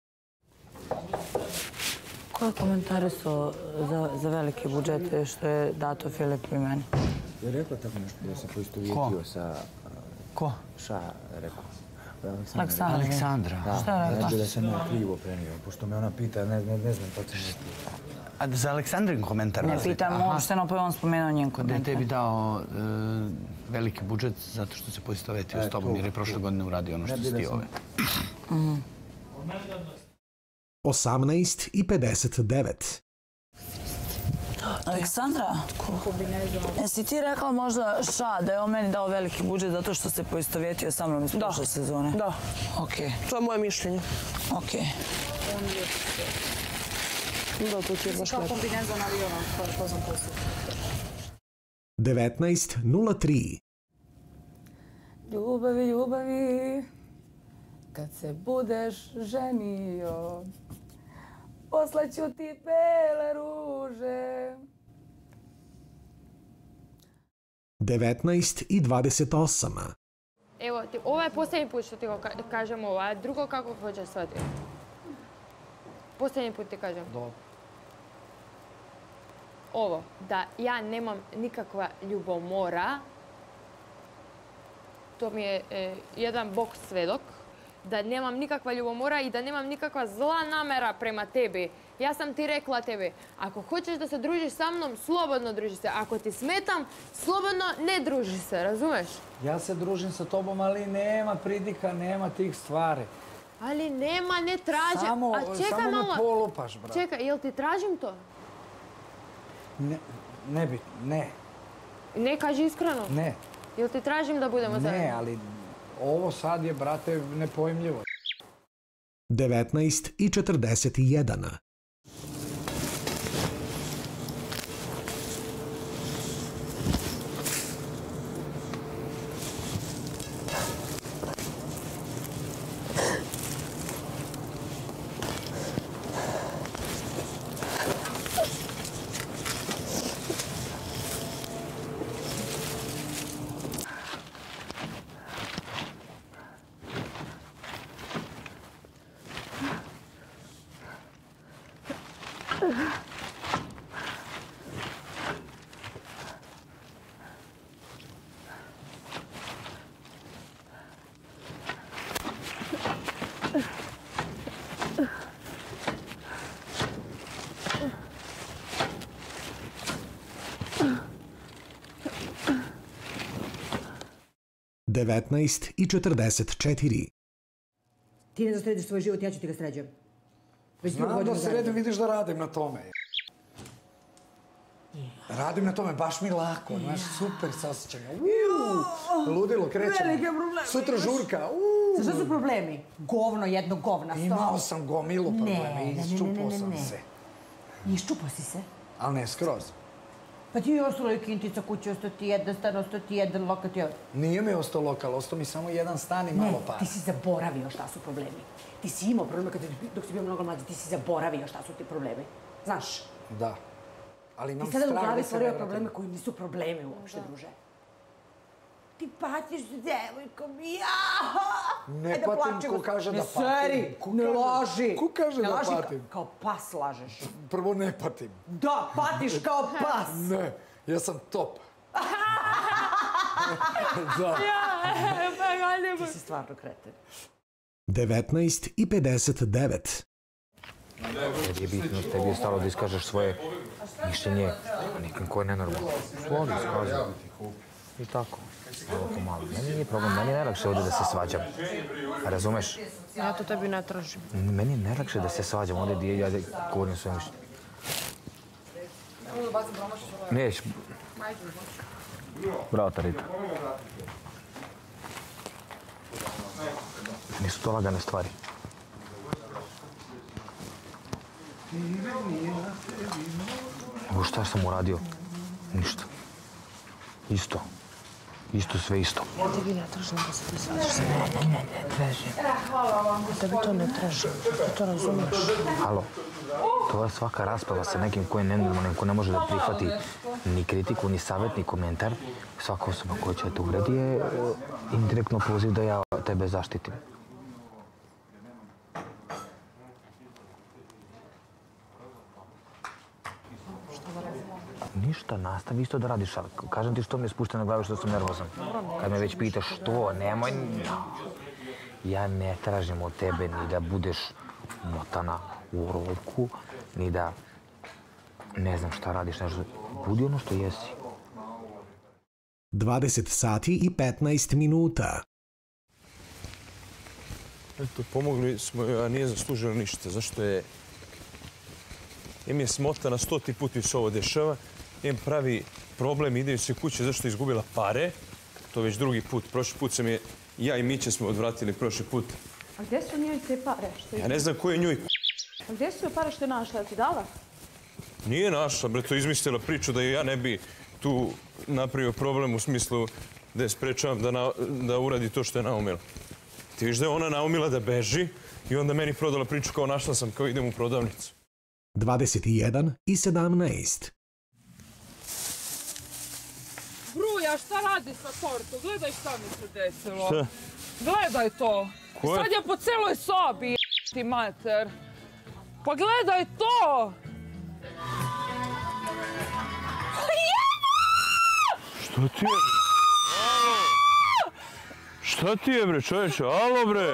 Koje komentare su za velike budžete što je dato Filipu i meni? Je rekla tako nešto da se poistovjetio sa... Ko? Ša rekao? Aleksandra. Šta je rekla? Da sam ja krivo prenio, pošto me ona pita, ne znam pa ćeš... A za Aleksandrin komentar? Ne pitam uopšteno, pa je on spomenuo njen komentar. Da je tebi dao veliki budžet zato što se poistovetio s tobom jer je prošle godine uradio ono što si ti ove. 18:59. Aleksandra, jesi ti rekla možda da je on meni dao veliki budžet zato što se poistovjetio sa mnom iz prošle sezone? Da. Okej. To je moje mišljenje. Okej. Da, to ti je baš lepo. Kao kombinezon aviona, što sam poslije. 19:03. Ljubavi, ljubavi, kad se budeš ženio, Poslaću ti bele ruže. 19:28. Evo, ovo je posljednji put što ti kažem ovo, a drugo kako hoćeš shvatiti. Posljednji put ti kažem. Dobro. Ovo, da ja nemam nikakva ljubomora, to mi je jedan bog svedok, da nemam nikakva ljubomora i da nemam nikakva zla namera prema tebi. Ja sam ti rekla tebi, ako hoćeš da se družiš sa mnom, slobodno druži se. Ako ti smetam, slobodno ne druži se, razumeš? Ja se družim sa tobom, ali nema pridika, nema tih stvari. Ali nema, ne tražim. Samo me polupaš, brate. Čekaj, jel ti tražim to? Ne. Ne, kaži iskreno. Ne. Jel ti tražim da budemo zajedno? Ne, ali ovo sad je, brate, nepojmljivo. 19:41. (19:44). Ti ne da središ svoj život, ja ću ti ga sređujem. Znam da sredim, vidiš da radim na tome. Radim na tome, baš mi lako, znaš, super sasjećanja. Ludilo, krećemo. Velike probleme. Sutra žurka. Šta su problemi? Govno, jedno govnasto. Imao sam gomilu problema i iščupao sam se. Iščupao si se? Ali ne skroz. Pa ti je ostalo i kintica kuće, ostao ti jedan stan, ostao ti jedan lokal. Nije mi ostao lokal, ostao mi samo jedan stan i malo para. Ne, ti si zaboravio šta su problemi. Ti si imao probleme dok si bio mnogo mlađi, ti si zaboravio šta su ti problemi. Znaš? Da. Ali imam strah da se ne vratim. Ti sada u glavi stvorio probleme koji nisu problemi uopšte, druže. Ti patiš s devojkom, Ne patim, ko kaže da patim. Ne seri, ne laži. Ko kaže da patim? Kao pas lažeš. Prvo ne patim. Da, patiš kao pas. Ne, ja sam top. Da. Ti si stvarno kreten. 19:59. Tebi je bitno, tebi je stalo da iskažeš svoje mišljenje, a nikom ko je nenormalno. Slovi, skaži. I tako. Malo po malo. Meni nije problem, meni je najlakše ovdje da se svađam. Razumeš? Ja to tebi ne tražim. Meni je najlakše da se svađam ovdje gdje ja govorim svoje mišljenje. Neš. Bravo, Tarita. Nisu to lagane stvari. Evo šta sam uradio? Ništa. Isto. Isto, sve isto. Tebi ne tražim da se ti svađaš sa mnom. Ne tražim. Tebi to ne tražim. Ti to razumeš. Halo. To je svaka rasprava sa nekim ko je nenormalan, ko ne može da prihvati ni kritiku, ni savjet, ni komentar. Svaka osoba koja će te uvredi je indirektno poziv da ja tebe zaštitim. Ništa, nastavi isto da radiš, ali kažem ti što mi je spušteno na glavu, što sam nervozan. Kad me već pitaš što, nemoj... Ja ne tražim od tebe ni da budeš motana u rolku, ni da ne znam šta radiš, nešto. Budi ono što jesi. 20:15. Eto, pomogli smo joj, a nije zaslužila ništa. Zašto je... Em je smotana 100. put i se ovo dešava. Em pravi problem, ide se kuće zašto je izgubila pare. To već drugi put. Prošli put sam je... Ja i Mića smo odvratili prošli put. A gdje su njoj te pare? Ja ne znam ko je njoj... A gdje su joj pare što je našla? Ti dala? Nije našla, bre, to je izmislila priču da ja ne bi tu napravio problem u smislu da je sprečavam da uradi to što je naumila. Ti viš da je ona naumila da beži i onda meni prodala priču kao našla sam, kao idem u prodavnicu. 21 i 17. Bruja, šta radi sa tortom? Gledaj šta mi se desilo. Šta? Gledaj to. Koje? Sad je po celoj sobi, ti mater. Pa gledaj to! Šta ti je? Šta ti je, bre, čovječe? Alo, bre!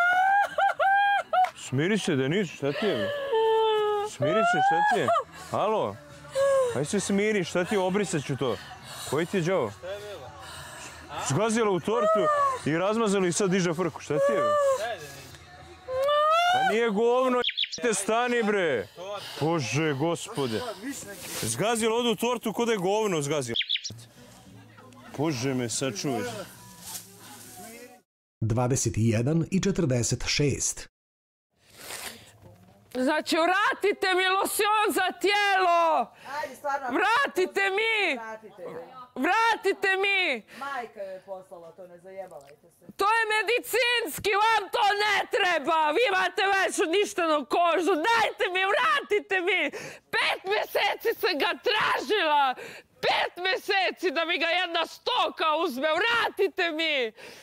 Smiri se, Denis, šta ti je, bre? Smiri se, šta ti je? Alo? Aj se smiri, šta ti je, obrisat ću to. Koji ti je džavo? Zgazila u tortu i razmazala i sad diže frku. Šta ti je, bre? Pa nije govno, te stani, bre. Bože, gospode. Zgazila odu u tortu ko da je govno zgazila. Bože me, sačuvaj. 21 i 46. Znači, vratite mi losion za tijelo! Vratite mi! Vratite mi! Majka joj je poslala to, ne zajebavajte se. To je medicinski, vam to ne treba! Vi imate već uništenu kožu, dajte mi, vratite mi! 5 mjeseci sam ga tražila! 5 mjeseci da mi ga jedna stoka uzme, vratite mi!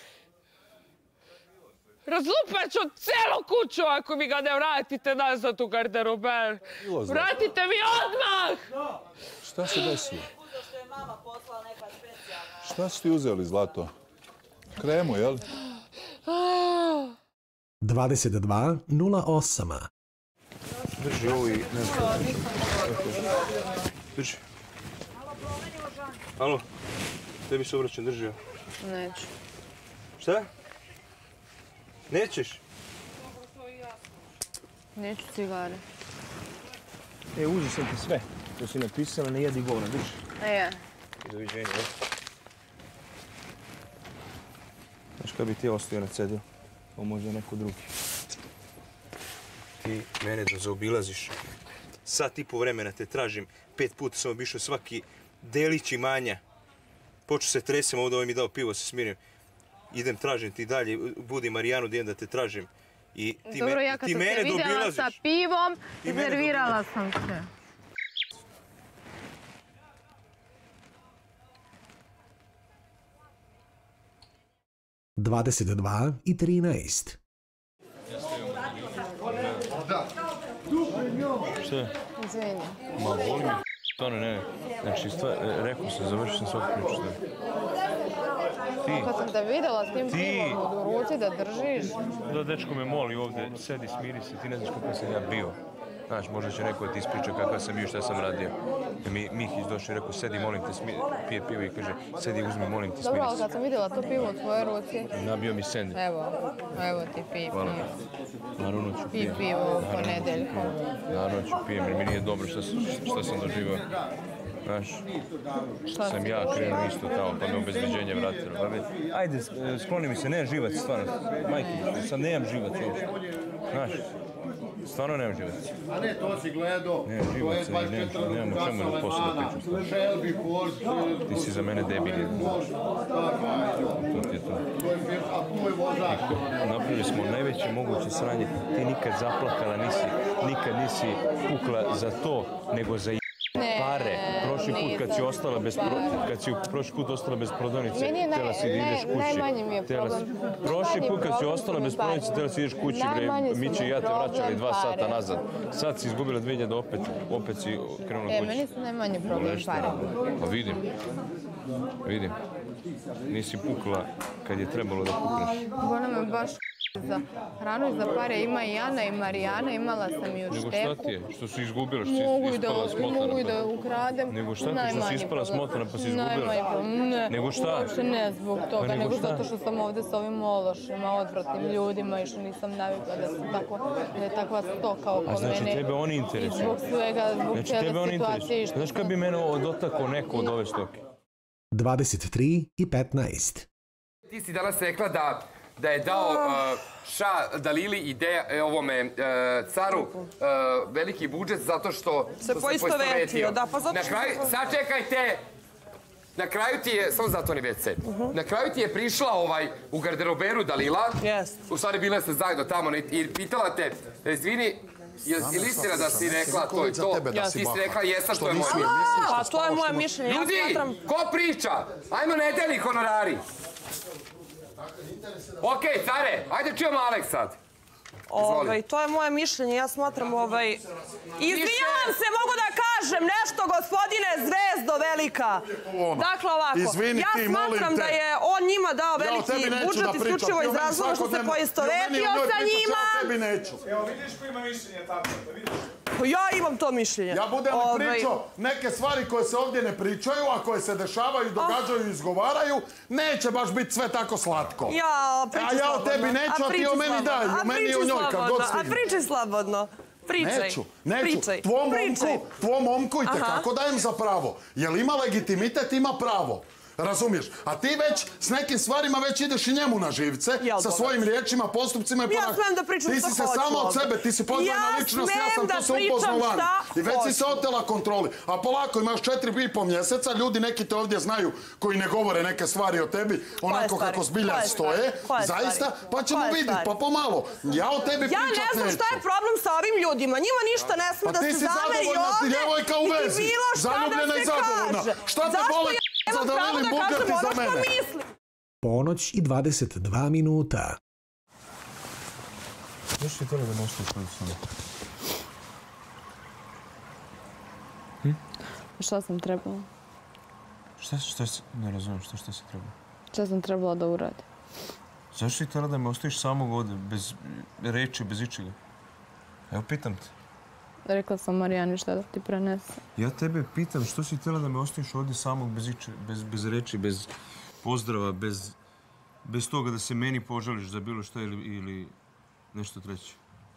Razlupat ću celu kuću ako mi ga ne vratite nazad u garderober. Vratite mi odmah! Šta se desilo? Šta su ti uzeli, Zlato? Kremu, jel? 22:08. Drži ovo i ne znam. Drži. Alo, tebi se obraćam, drži ovo. Neću. Šta? Nećeš? Neću cigare. Uzi sam ti sve. To si napisala, ne jedi govna, drži. Je. Doviđenja, Znaš kada bi ti ostio na cedilu? Ovo možda neko drugi. Ti mene da zaobilaziš. Sat i po vremena te tražim. 5 puta sam obišao svaki delić imanja. Počeo se tresem, ovdje ovaj mi dao pivo, se smirim. Idem, tražim ti dalje, budi Marijanu, da te tražim. I ti dobro, ja kad sam se vidjela sa pivom, iznervirala sam se. Dvadeset i 13. Šta je? Izvini. Ma boli me. Stvarno ne. Znači, rekao sam, završio sam svaku priču. Kad sam te vidjela s tim pivom u ruci da držiš... Da, dečko me moli ovdje, sedi, smiri se, ti ne znaš kako sam ja bio. Znaš, možda će neko ti ispriča kakav sam bio, šta sam radio. Mihić došao i rekao, sedi, molim te, pije pivo i kaže, sedi, uzmi, molim te, smiri se. Dobro, ali kad sam vidjela to pivo u tvojoj ruci... Nabio mi sendvič. Evo ti pij pivo. Naravno ću pijem. Pij pivo u ponedeljkom. Naravno ću pijem, jer mi nije dobro šta sam doživao. Znaš, sam ja krenuo isto tamo, pa me obezbeđenje vratilo. Ajde, skloni mi se, nemam živac, stvarno. Majke, sad nemam živac uopšte. Znaš, stvarno nemam živac. A ne, to si gledao. Nemam živac i nemam o čemu na poslu da pričam. Ti si za mene debil. To ti je to. Napravili smo najveće moguće sranje. Ti nikad zaplakala nisi, nikad nisi pukla za to, nego za pare. Prošli put kad si ostala bez prodavnice, htjela si da ideš kući. Najmanji mi je problem. Prošli put kad si ostala bez prodavnice, htjela si ideš kući, bre, Mići i ja te vraćali 2 sata nazad. Sad si izgubila 2000, opet si krenula kući. Meni su najmanji problem pare. Pa vidim. Nisi pukla kad je trebalo da pukneš. Bona me baš za hranu i za pare ima i Ana i Marijana, imala sam i u šteku. Nego šta ti je? Što si izgubila, što si ispala smotana? Mogu i da ukradem. Nego šta ti, što si ispala smotana pa si izgubila? Ne. Nego šta? Uopšte ne zbog toga, nego zato što sam ovdje s ovim ološima, odvratnim ljudima i što nisam navikla da je takva stoka oko mene. A znači tebe oni interesuju? I zbog svega, zbog cijele situacije. Znaš kad bi mene dotakao neko od ove stoke? 23 i 15. Ti si danas rekla da je dao Ša Dalili i ovome caru veliki budžet zato što se poistovetio. Na kraju, sačekajte, na kraju ti je, samo zato ne WC, na kraju ti je prišla u garderoberu Dalila, u stvari bila ste zajedno tamo i pitala te, izvini, Je li istina da si rekla to i to? Ti si rekla jesam, to je moje mišljenje. Pa to je moje mišljenje. Ljudi, ko priča? Ajmo nedeljni honorari. Okej, care, ajde čujemo Aleks sad. To je moje mišljenje, ja smatram Izvinjavam se, mogu da kažem nešto, gospodine Zvezdo velika. Dakle, ovako, ja smatram da je on njima dao veliki budžet isključivo iz razloga što se poistovetio sa njima. Evo, vidiš ko ima mišljenje tako, da vidiš. Ja imam to mišljenje. Ja budem li pričao neke stvari koje se ovdje ne pričaju, a koje se dešavaju, događaju i izgovaraju, neće baš biti sve tako slatko. A ja o tebi neću, a ti o meni daj, o meni i o njoj kad god stigne. A pričaj slobodno. Pričaj. Neću. Tvom momku i tekako dajem za pravo. Jer ima legitimitet, ima pravo. Razumiješ? A ti već s nekim stvarima već ideš i njemu na živce, sa svojim riječima, postupcima i Ja smem da pričam Ti si se samo od sebe, ti si podvojena ličnost, ja sam to se upoznao van. I već si se otela kontroli. A polako, imaš 4,5 mjeseca, ljudi neki te ovdje znaju koji ne govore neke stvari o tebi, onako kako zbilja stoje, zaista, pa ćemo vidjeti, pa pomalo. Ja o tebi pričat neću. Ja ne znam šta je problem sa ovim ljudima, njima ništa ne sme da se zameri ovdje, niti bilo šta da se kaže. Zašto ja nemam pravo da kažem ono što mislim? Ponoć i 22 minuta. Zašto ti htjela da me ostaviš kod sada? Šta sam trebala? Ne razumijem, šta si trebala? Šta sam trebala da uradim? Zašto ti htjela da me ostaviš samog ovdje, bez reči, bez ičega? Evo, pitam te. Rekla sam Marijani šta da ti prenese. Ja tebe pitam što si htjela da me ostaviš ovdje samog, bez reči, bez pozdrava, bez toga da se meni požališ za bilo što ili nešto treće.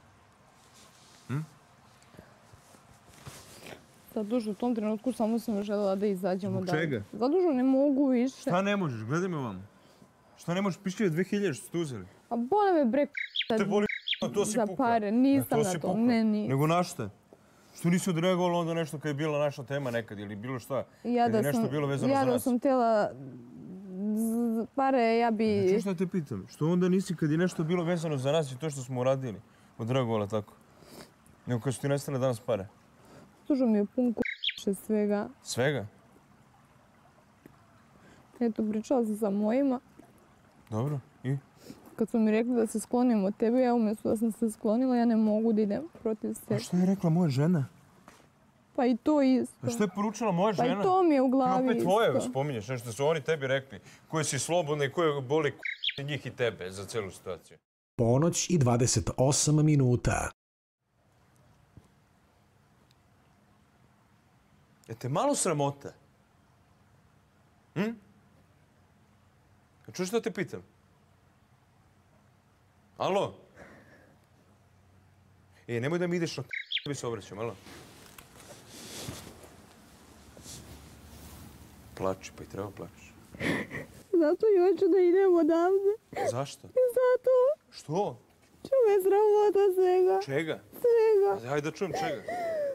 Zadužu, u tom trenutku samo sam željela da izađemo dalje. Čega? Zadužu, ne mogu više. Šta ne možeš? Gledaj me vam. Šta ne možeš? Pišljive 2000 što ste uzeli. A bole me bre Te boli to si za puka. pare. Nisam na to. Ne, nisam. Nego na šta? Što nisi odreagovala onda nešto kad je bila naša tema nekad ili bilo šta? Kad je nešto bilo vezano za nas? Ja da sam htjela pare, ja bi... Čuš šta te pitam? Što onda nisi kad je nešto bilo vezano za nas i to što smo uradili? Odreagovala tako? Nego kad su ti nestale danas pare? Služu mi je pun k***še svega. Svega? Eto, pričala sam sa mojima. Dobro, i? Kad su mi rekli da se sklonim od tebe, ja umjesto da sam se sklonila, ja ne mogu da idem protiv sebe. A što je rekla moja žena? Pa i to isto. A što je poručila moja žena? Pa i to mi je u glavi isto. Opet tvoje spominješ, nešto su oni tebi rekli. Koje si slobodna i koje boli njih i tebe za celu situaciju. Ponoć i 28 minuta. Je te malo sramota? Čuš što te pitam? Alo? Nemoj da mi ideš na bi se obraćam, alo? Plači, pa i treba plačiš. Zato i hoću da idem odavde. Zašto? Zato. Što? Ču me sramota svega. Čega? Svega. Hajde da čujem čega.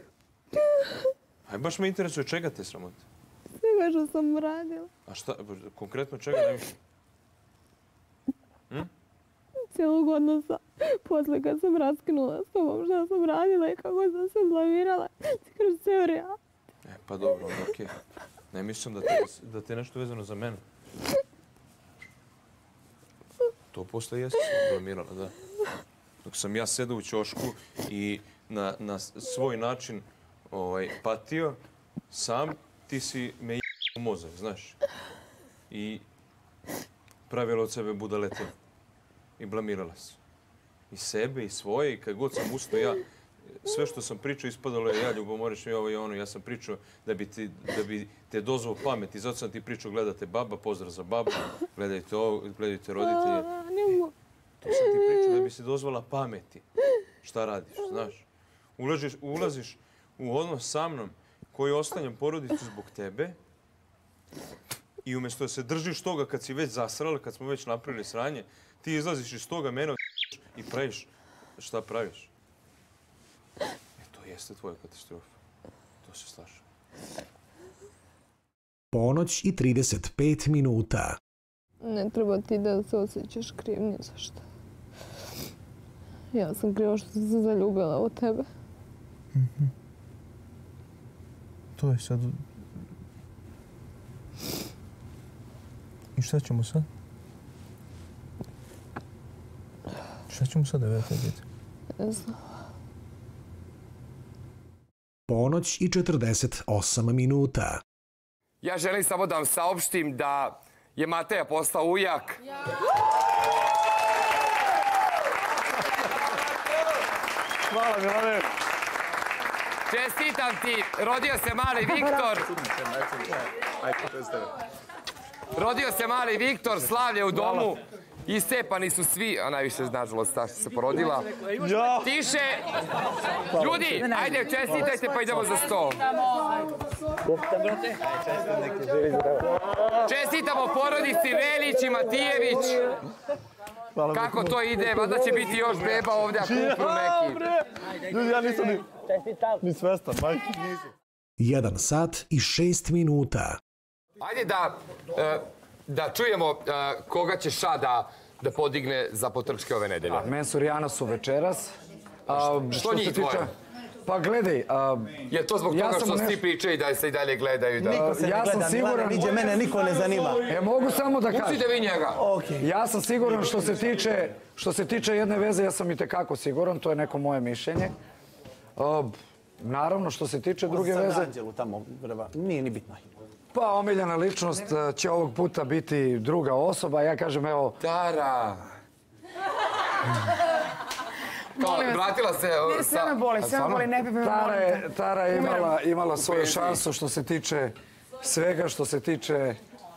Aj, baš me interesuje čega te sramota. Svega što sam radila. A šta, konkretno čega najviše? Cijelog odnosa. Posle kad sam raskinula s tobom šta sam radila i kako sam se blamirala. Kroz ceo real. Pa dobro, onda okej. Ne mislim da te je nešto vezano za mene. To posle jesi se blamirala, da. Dok sam ja sedao u ćošku i na svoj način patio, sam ti si me u mozak, znaš. I pravila od sebe budaletinu. I blamirala se. I sebe, i svoje, i kad god sam ustao ja, sve što sam pričao ispadalo je ja ljubomoričan i ovo i ono. Ja sam pričao da bi te dozvao pamet. I zato sam ti pričao gledate baba, pozdrav za babu, gledajte ovo, gledajte roditelje. To sam ti pričao da bi se dozvala pameti. Šta radiš, znaš? Ulaziš u odnos sa mnom koji ostavljam porodicu zbog tebe i umjesto da se držiš toga kad si već zasrala, kad smo već napravili sranje, ti izlaziš iz toga, mene i praviš. Šta praviš? To jeste tvoja katastrofa. To se slažem. Ponoć i 35 minuta. Ne treba ti da se osjećaš kriv ni za što. Ja sam kriva što sam se zaljubila u tebe. To je sad... I šta ćemo sad? Šta ćemo sad da vedete, djete? Ne znam. Ponoć i 48 minuta. Ja želim samo da vam saopštim da je Mateja postao ujak. Hvala, Milane. Čestitam ti, rodio se mali Viktor. Rodio se mali Viktor, slavlje u domu. Iscepani su svi, a najviše nažalost ta što se porodila. Tiše! Ljudi, ajde, čestitajte pa idemo za sto. Čestitamo porodici Velić i Matijević. Kako to ide? Vada će biti još beba ovdje, ako upru neki. Ljudi, ja nisam ni svestan, majke. 1 sat i 6 minuta. Ajde da čujemo koga će Ša da podigne za potrčke ove nedelje. Mensurijana su večeras. Što njih dvoje? Pa gledaj... Je to zbog toga što svi pričaju da se i dalje gledaju? Niko se ne gleda, Milane, niđe mene niko ne zanima. Mogu samo da kažem. Pustite vi njega. Ja sam siguran što se tiče jedne veze, ja sam i tekako siguran, to je neko moje mišljenje. Naravno, što se tiče druge veze... Sad Anđelu tamo, nije ni bitno. Pa, omiljena ličnost će ovog puta biti druga osoba. Ja kažem, evo... Tara! Vratila se... Sve me boli, ne bi me molite. Tara je imala svoju šansu što se tiče svega, što se tiče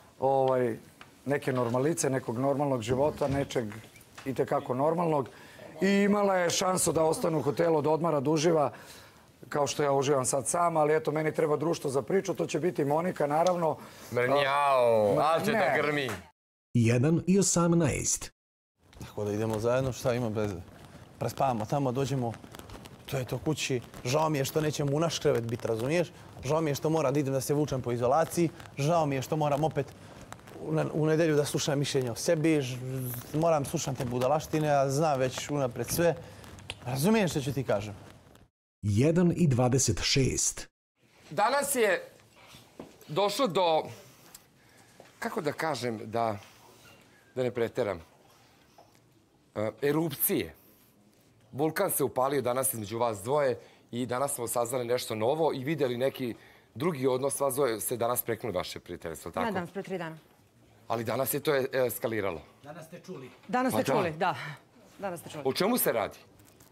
neke normalice, nekog normalnog života, nečeg itekako normalnog. I imala je šansu da ostane u hotelu, da odmara, da uživa, kao što ja uživam sad sam, ali eto, meni treba društvo za priču, to će biti Monika, naravno. Mrnjao, ali će da grmi. 1 i 18. Tako da idemo zajedno, šta ima bez... Prespavamo tamo, dođemo, to je to kući. Žao mi je što nećemo u naš krevet biti, razumiješ? Žao mi je što moram da idem da se vučem po izolaciji. Žao mi je što moram opet u nedelju da slušam mišljenje o sebi. Moram slušam te budalaštine, a znam već unapred sve. Razumiješ što ću ti kažem? 1 i 26. Danas je došlo do, kako da kažem, da ne preteram, erupcije. Vulkan se upalio danas između vas dvoje i danas smo saznali nešto novo i vidjeli neki drugi odnos. Vas dvoje se danas preknuli vaše prijateljstvo, tako? Ne, danas pre 3 dana. Ali danas je to eskaliralo. Danas ste čuli. Danas ste čuli, da. Danas ste čuli. O čemu se radi?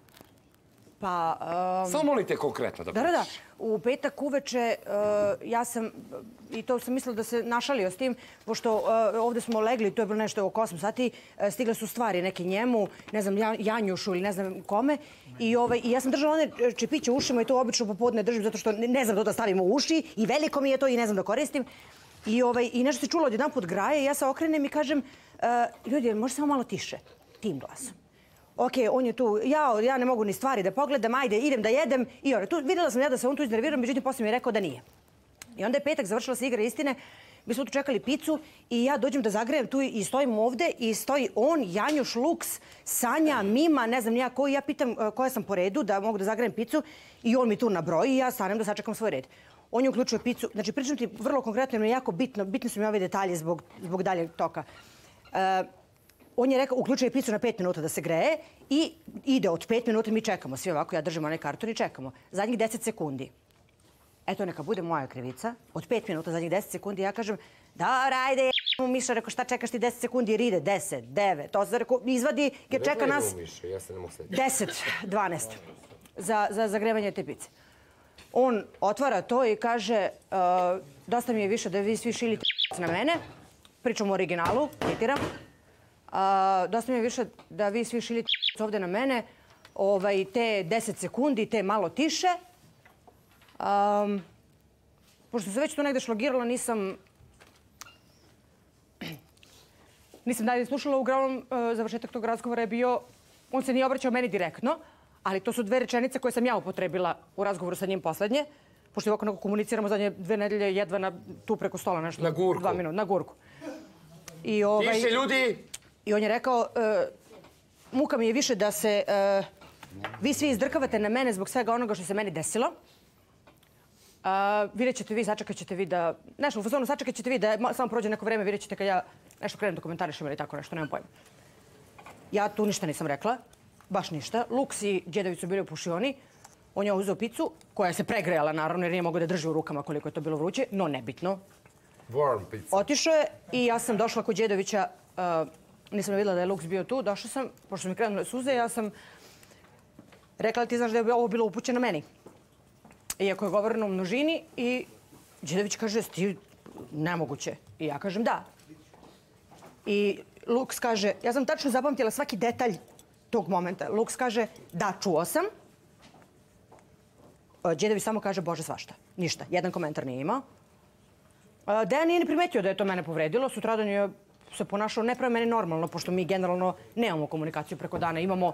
Pa... Samo molite konkretno da pričaš. Da. U petak uveče ja sam, i to sam mislila da se našalio s tim, pošto ovdje smo legli, to je bilo nešto oko 8 sati, stigle su stvari neke njemu, ne znam, Janjušu ili ne znam kome. I ja sam držala one čepiće u ušima i to obično popodne držim zato što ne znam da stavim u uši i veliko mi je to i ne znam da koristim. I nešto se čulo od jedan put graje i ja se okrenem i kažem, ljudi, može samo malo tiše, tim glasom. Ok, on je tu, ja ne mogu ni stvari da pogledam, ajde, idem da jedem. I vidjela sam ja da se on tu iznervirao, međutim, poslije mi je rekao da nije. I onda je petak, završila se igra istine, mi smo tu čekali picu i ja dođem da zagrejem tu i stojim ovde i stoji on, Janjuš, Luks, Sanja, Mima, ne znam nija koji. Ja pitam koja sam po redu da mogu da zagrejem picu i on mi tu nabroji i ja stanem da sačekam svoj red. On je uključio picu, znači pričam ti vrlo konkretno, jer mi je jako bitno su mi ove detalje zbog daljeg toka. On je rekao, uključuje picu na 5 minuta da se greje i ide od 5 minuta, mi čekamo svi ovako, ja držim onaj karton i čekamo. Zadnjih 10 sekundi. Eto, neka bude moja krivica. Od 5 minuta, zadnjih 10 sekundi, ja kažem, da, ajde, Miša, rekao, šta čekaš ti 10 sekundi jer ide? 10, 9, 8, rekao, izvadi, jer čeka nas 10, 12 za zagrevanje te pice. On otvara to i kaže, dosta mi je više da vi svi šilite na mene, pričam u originalu, citiram. Dosta mi je više da vi svi šilite ovdje na mene, te 10 sekundi, te malo tiše. Pošto se već to negde šlogiralo, nisam dalje slušala. Uglavnom, završetak tog razgovora je bio, on se nije obraćao meni direktno, ali to su 2 rečenice koje sam ja upotrebila u razgovoru sa njim poslednje, pošto ovako nekako komuniciramo zadnje 2 nedelje jedva tu preko stola nešto. Na gurku. 2 minuta, na gurku. Tiše, ljudi! I on je rekao, muka mi je više da se Vi svi izdrkavate na mene zbog svega onoga što se meni desilo. Vidjet ćete vi, sačekat ćete vi da... Nešto, u fazonu sačekat ćete vi da samo prođe neko vreme, vidjet ćete kad ja nešto krenem da komentarišem ili tako nešto, nemam pojma. Ja tu ništa nisam rekla, baš ništa. Luks i Đedović su bili u pušioni. On je uzeo picu, koja se pregrejala naravno jer nije mogao da drži u rukama koliko je to bilo vruće, no nebitno. Warm pizza. Otišao je i ja sam došla kod Đedovića, nisam vidjela da je Luks bio tu, došla sam, pošto su mi krenule suze, ja sam rekla ti znaš da je ovo bilo upućeno meni. Iako je govoreno u množini i Đedović kaže ti nemoguće. I ja kažem da. I Luks kaže, ja sam tačno zapamtila svaki detalj tog momenta. Luks kaže da, čuo sam. Đedović samo kaže Bože svašta. Ništa. Jedan komentar nije imao. Dejan nije ni primetio da je to mene povredilo. Sutradan je se ponašao ne prema meni normalno, pošto mi generalno nemamo komunikaciju preko dana. Imamo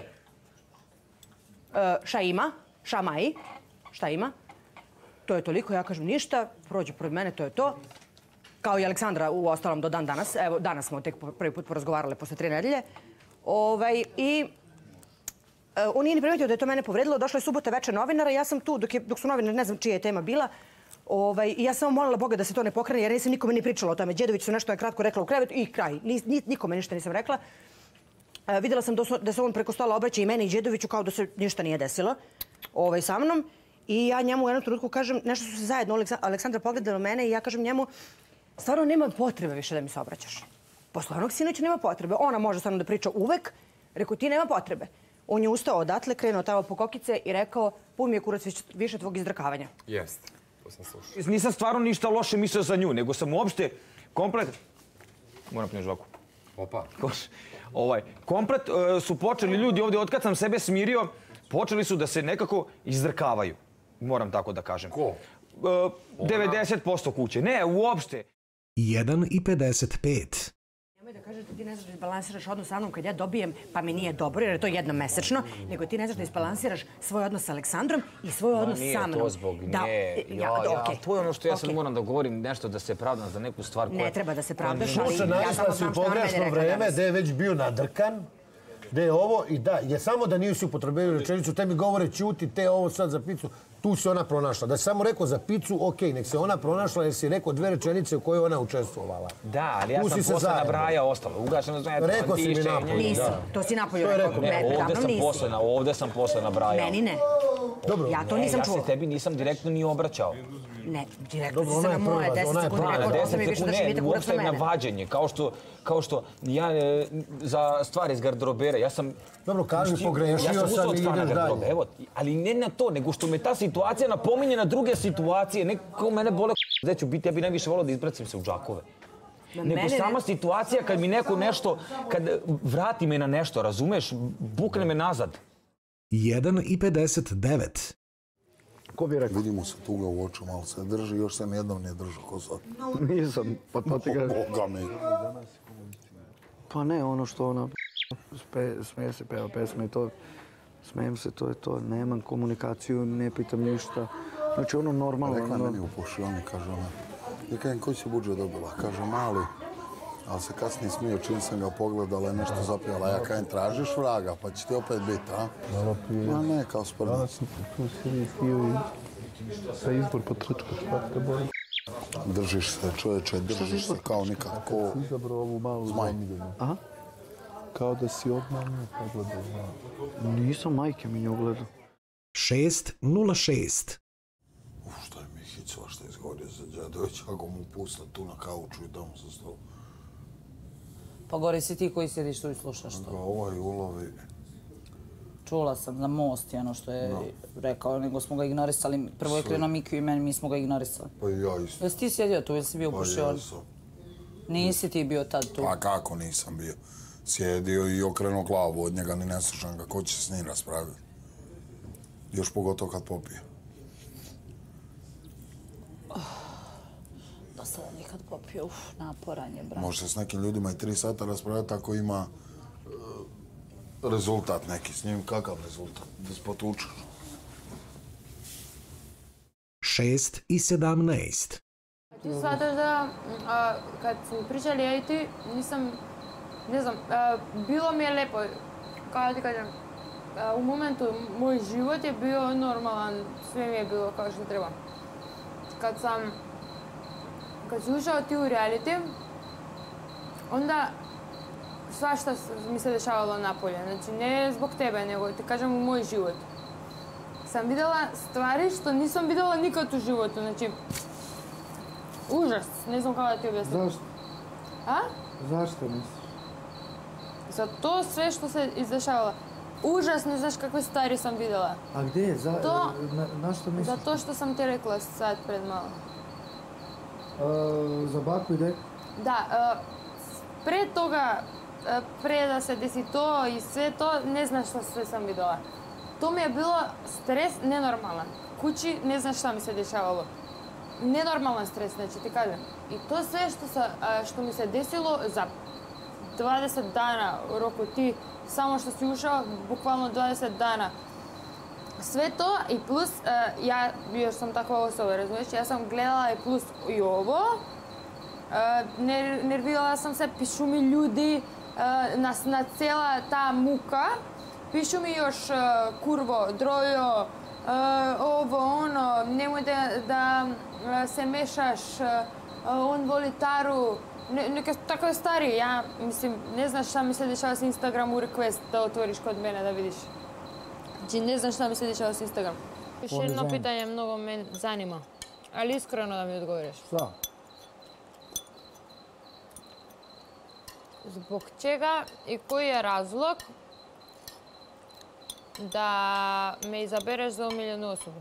šta ima, šta maji, šta ima. To je toliko, ja kažem ništa, prođe pored mene, to je to. Kao i Aleksandra u ostalom do dan danas. Evo, danas smo tek prvi put porazgovarali posle 3 nedelje. I on nije ni primetio da je to mene povredilo. Došla je subota večer novinara i ja sam tu dok su novinari, ne znam čija je tema bila. I ja sam molila Boga da se to ne pokrene jer nisam nikome ni pričala o tome. Đedović su nešto kratko rekla u krevetu i kraj. Nikome ništa nisam rekla. Vidjela sam da se on preko stola obraća i meni i Đedoviću kao da se ništa nije desilo sa mnom. I ja njemu u jednom trenutku kažem, nešto su se zajedno Aleksandra pogledala mene i ja kažem njemu, stvarno nema potrebe više da mi se obraćaš. Posle onog sinoća nema potrebe. Ona može stvarno da priča uvek. Rekao, ti nema potrebe. On je ustao odatle, krenuo tamo po kokice i rekao, pun mi je kurac više tvog izdrkavanja. Jeste, to sam slušao. Nisam stvarno ništa loše mislio za nju, nego sam uopšte komplet... Moram pinješ ovako. Opa. Komplet su počeli ljudi ovdje, otkad sam sebe smirio, počeli su da se nekako izdrkavaju. Moram tako da kažem. Ko? 90% kuće. Ne, uopšte. 1,55. Nemoj da kažete ti ne znaš da izbalansiraš odnos sa mnom kad ja dobijem pa mi nije dobro jer je to jednomesečno, nego ti ne znaš da izbalansiraš svoj odnos sa Aleksandrom i svoj odnos sa mnom. Nije to zbog nje. To je ono što ja sad moram da govorim nešto da se pravdam za neku stvar koja... Ne treba da se pravdaš, ali ja samo znam što ona meni rekla danas. vreme, da je već bio nadrkan, da je ovo i da, je samo da nisi upotrebio rečenicu, te mi govore ćuti, te ovo sad za picu, tu se ona pronašla. Da si samo rekao za picu, okej, nek se ona pronašla jer si rekao 2 rečenice u kojoj ona učestvovala. Da, ali ja sam posle nabrajao ostalo. Ugašeno znam, rekao si mi napolju. Nisam, to si napolju rekao. Ovdje sam posle nabrajao. Meni ne. Ja to nisam čuo. Ja se tebi nisam direktno ni obraćao. Ne, direktno si se na moje 10 sekundi rekao, da mi više da šimite kurac na mene. Na vađenje, kao što ja za stvari iz gardrobera, ja sam... Dobro, kaži, pogrešio sam i ideš dalje. Evo, ali ne na to, nego što me ta situacija napominje na druge situacije. Neko mene bole gde ću biti, ja bi najviše volao da izbracim se u džakove. Nego sama situacija kad mi neko nešto, kad vrati me na nešto, razumeš, bukne me nazad. 1,59. Ko bi rekao? Vidimo se tuga u oču, malo se drži, još se nijednom nije držao ko sad. Nisam, pa to ti kažem. Boga mi. Pa ne, ono što ona smeje se, peva pesme i to. Smejem se, to je to. Nemam komunikaciju, ne pitam ništa. Znači ono normalno. Rekla meni u pošioni, kaže ona. Ja kažem, koji će budžet dobila? Kaže, mali. Ali se kasnije smio, čim sam ga pogledala i nešto zapjela. Ja kažem, tražiš vraga, pa će ti opet biti, a? Ma ne, kao sprdo. Danas sam tu svi pio i sa izbor po trčku, šta te boli? Držiš se, čovječe, držiš se kao nikad, ko zmaj. Izabrao ovu malu zomidenu. Aha? Kao da si odmah nju pogledao. Nisam, majke mi nju gledao. 6,06. Šta je Mihić, svašta izgodio za Đedović, ako mu pusta tu na kauču i tamo sa stolu. Pa gore si ti koji sjediš tu i slušaš to. Ovaj ulovi. Čula sam na most i ono što je rekao, nego smo ga ignorisali. Prvo je krenuo Mikiju i meni, mi smo ga ignorisali. Pa i ja isto. Jesi ti sjedio tu, jesi bio u pušioni? Nisi ti bio tad tu? Pa kako nisam bio? Sjedio i okrenuo glavu od njega, ni ne slušam ga. Ko će se s njim raspraviti? Još pogotovo kad popije. Dosta da nikad popio, naporan je, brat. Može se s nekim ljudima i 3 sata raspravljati ako ima rezultat neki s njim. Kakav rezultat? Da se potučeš. 6,17. Ti shvataš da kad smo pričali ja i ti, nisam, ne znam, bilo mi je lepo, kao ti kažem, u momentu moj život je bio normalan, sve mi je bilo kao što treba. Kad si ušao ti u reality, onda svašta mi se dešavalo napolje. Znači, ne zbog tebe, nego ti kažem u moj život. Sam vidjela stvari što nisam vidjela nikad u životu. Znači, užas. Ne znam kako da ti objasnim. Zašto? A? Zašto misliš? Za to sve što se izdešavalo. Užas, ne znaš kakve stvari sam vidjela. A gdje je? Na što misliš? Za to što sam ti rekla sad pred malo. Za baku i deku? Da, pre toga, pre da se desi to i sve to, ne znaš šta sve sam vidjela. To mi je bilo stres nenormalan. Kući ne znaš šta mi se dešavalo. Nenormalan stres, znači ti kažem. I to sve što mi se desilo za 20 dana u roku ti, samo što si ušao, bukvalno 20 dana. Sve to i plus, ja još sam takva osoba, razumiješ, ja sam gledala i plus i ovo. Nervirala sam se, pišu mi ljudi, na cijela ta muka. Pišu mi još kurvo, drojo, ovo, ono, nemoj da se mešaš, on voli taru. Neke takve stvari, ja mislim, ne znaš šta mi se dešava s Instagram u request da otvoriš kod mene da vidiš. Znači, ne znam šta mi se dešava s Instagram. Još jedno pitanje mnogo me zanima, ali iskreno da mi odgovoriš. Šta? Zbog čega i koji je razlog da me izabereš za omiljenu osobu?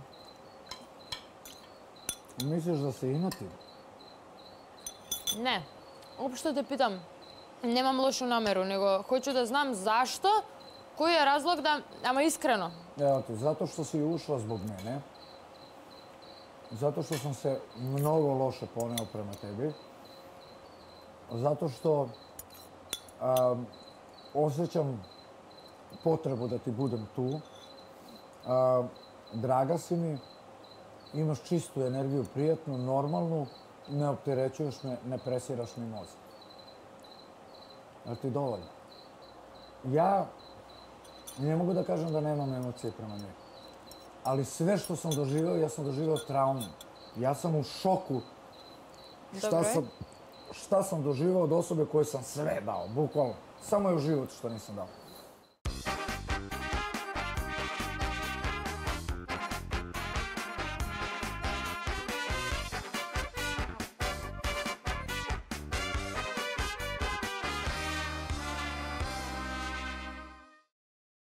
Misliš da se inatim? Ne. Uopšte te pitam, nemam lošu nameru, nego hoću da znam zašto, koji je razlog da, ama iskreno. Evo ti, zato što si ušla zbog mene, zato što sam se mnogo loše poneo prema tebi, zato što osjećam potrebu da ti budem tu, draga si mi, imaš čistu energiju, prijatnu, normalnu, ne opterećuješ me, ne presiraš mi mozak. Jel ti dovoljno? Ja ne mogu da kažem da nemam emocije prema njoj. Ali sve što sam doživio, ja sam doživio traumu. Ja sam u šoku šta sam doživio od osobe koje sam sve dao, bukvalno. Samo je u život što nisam dao.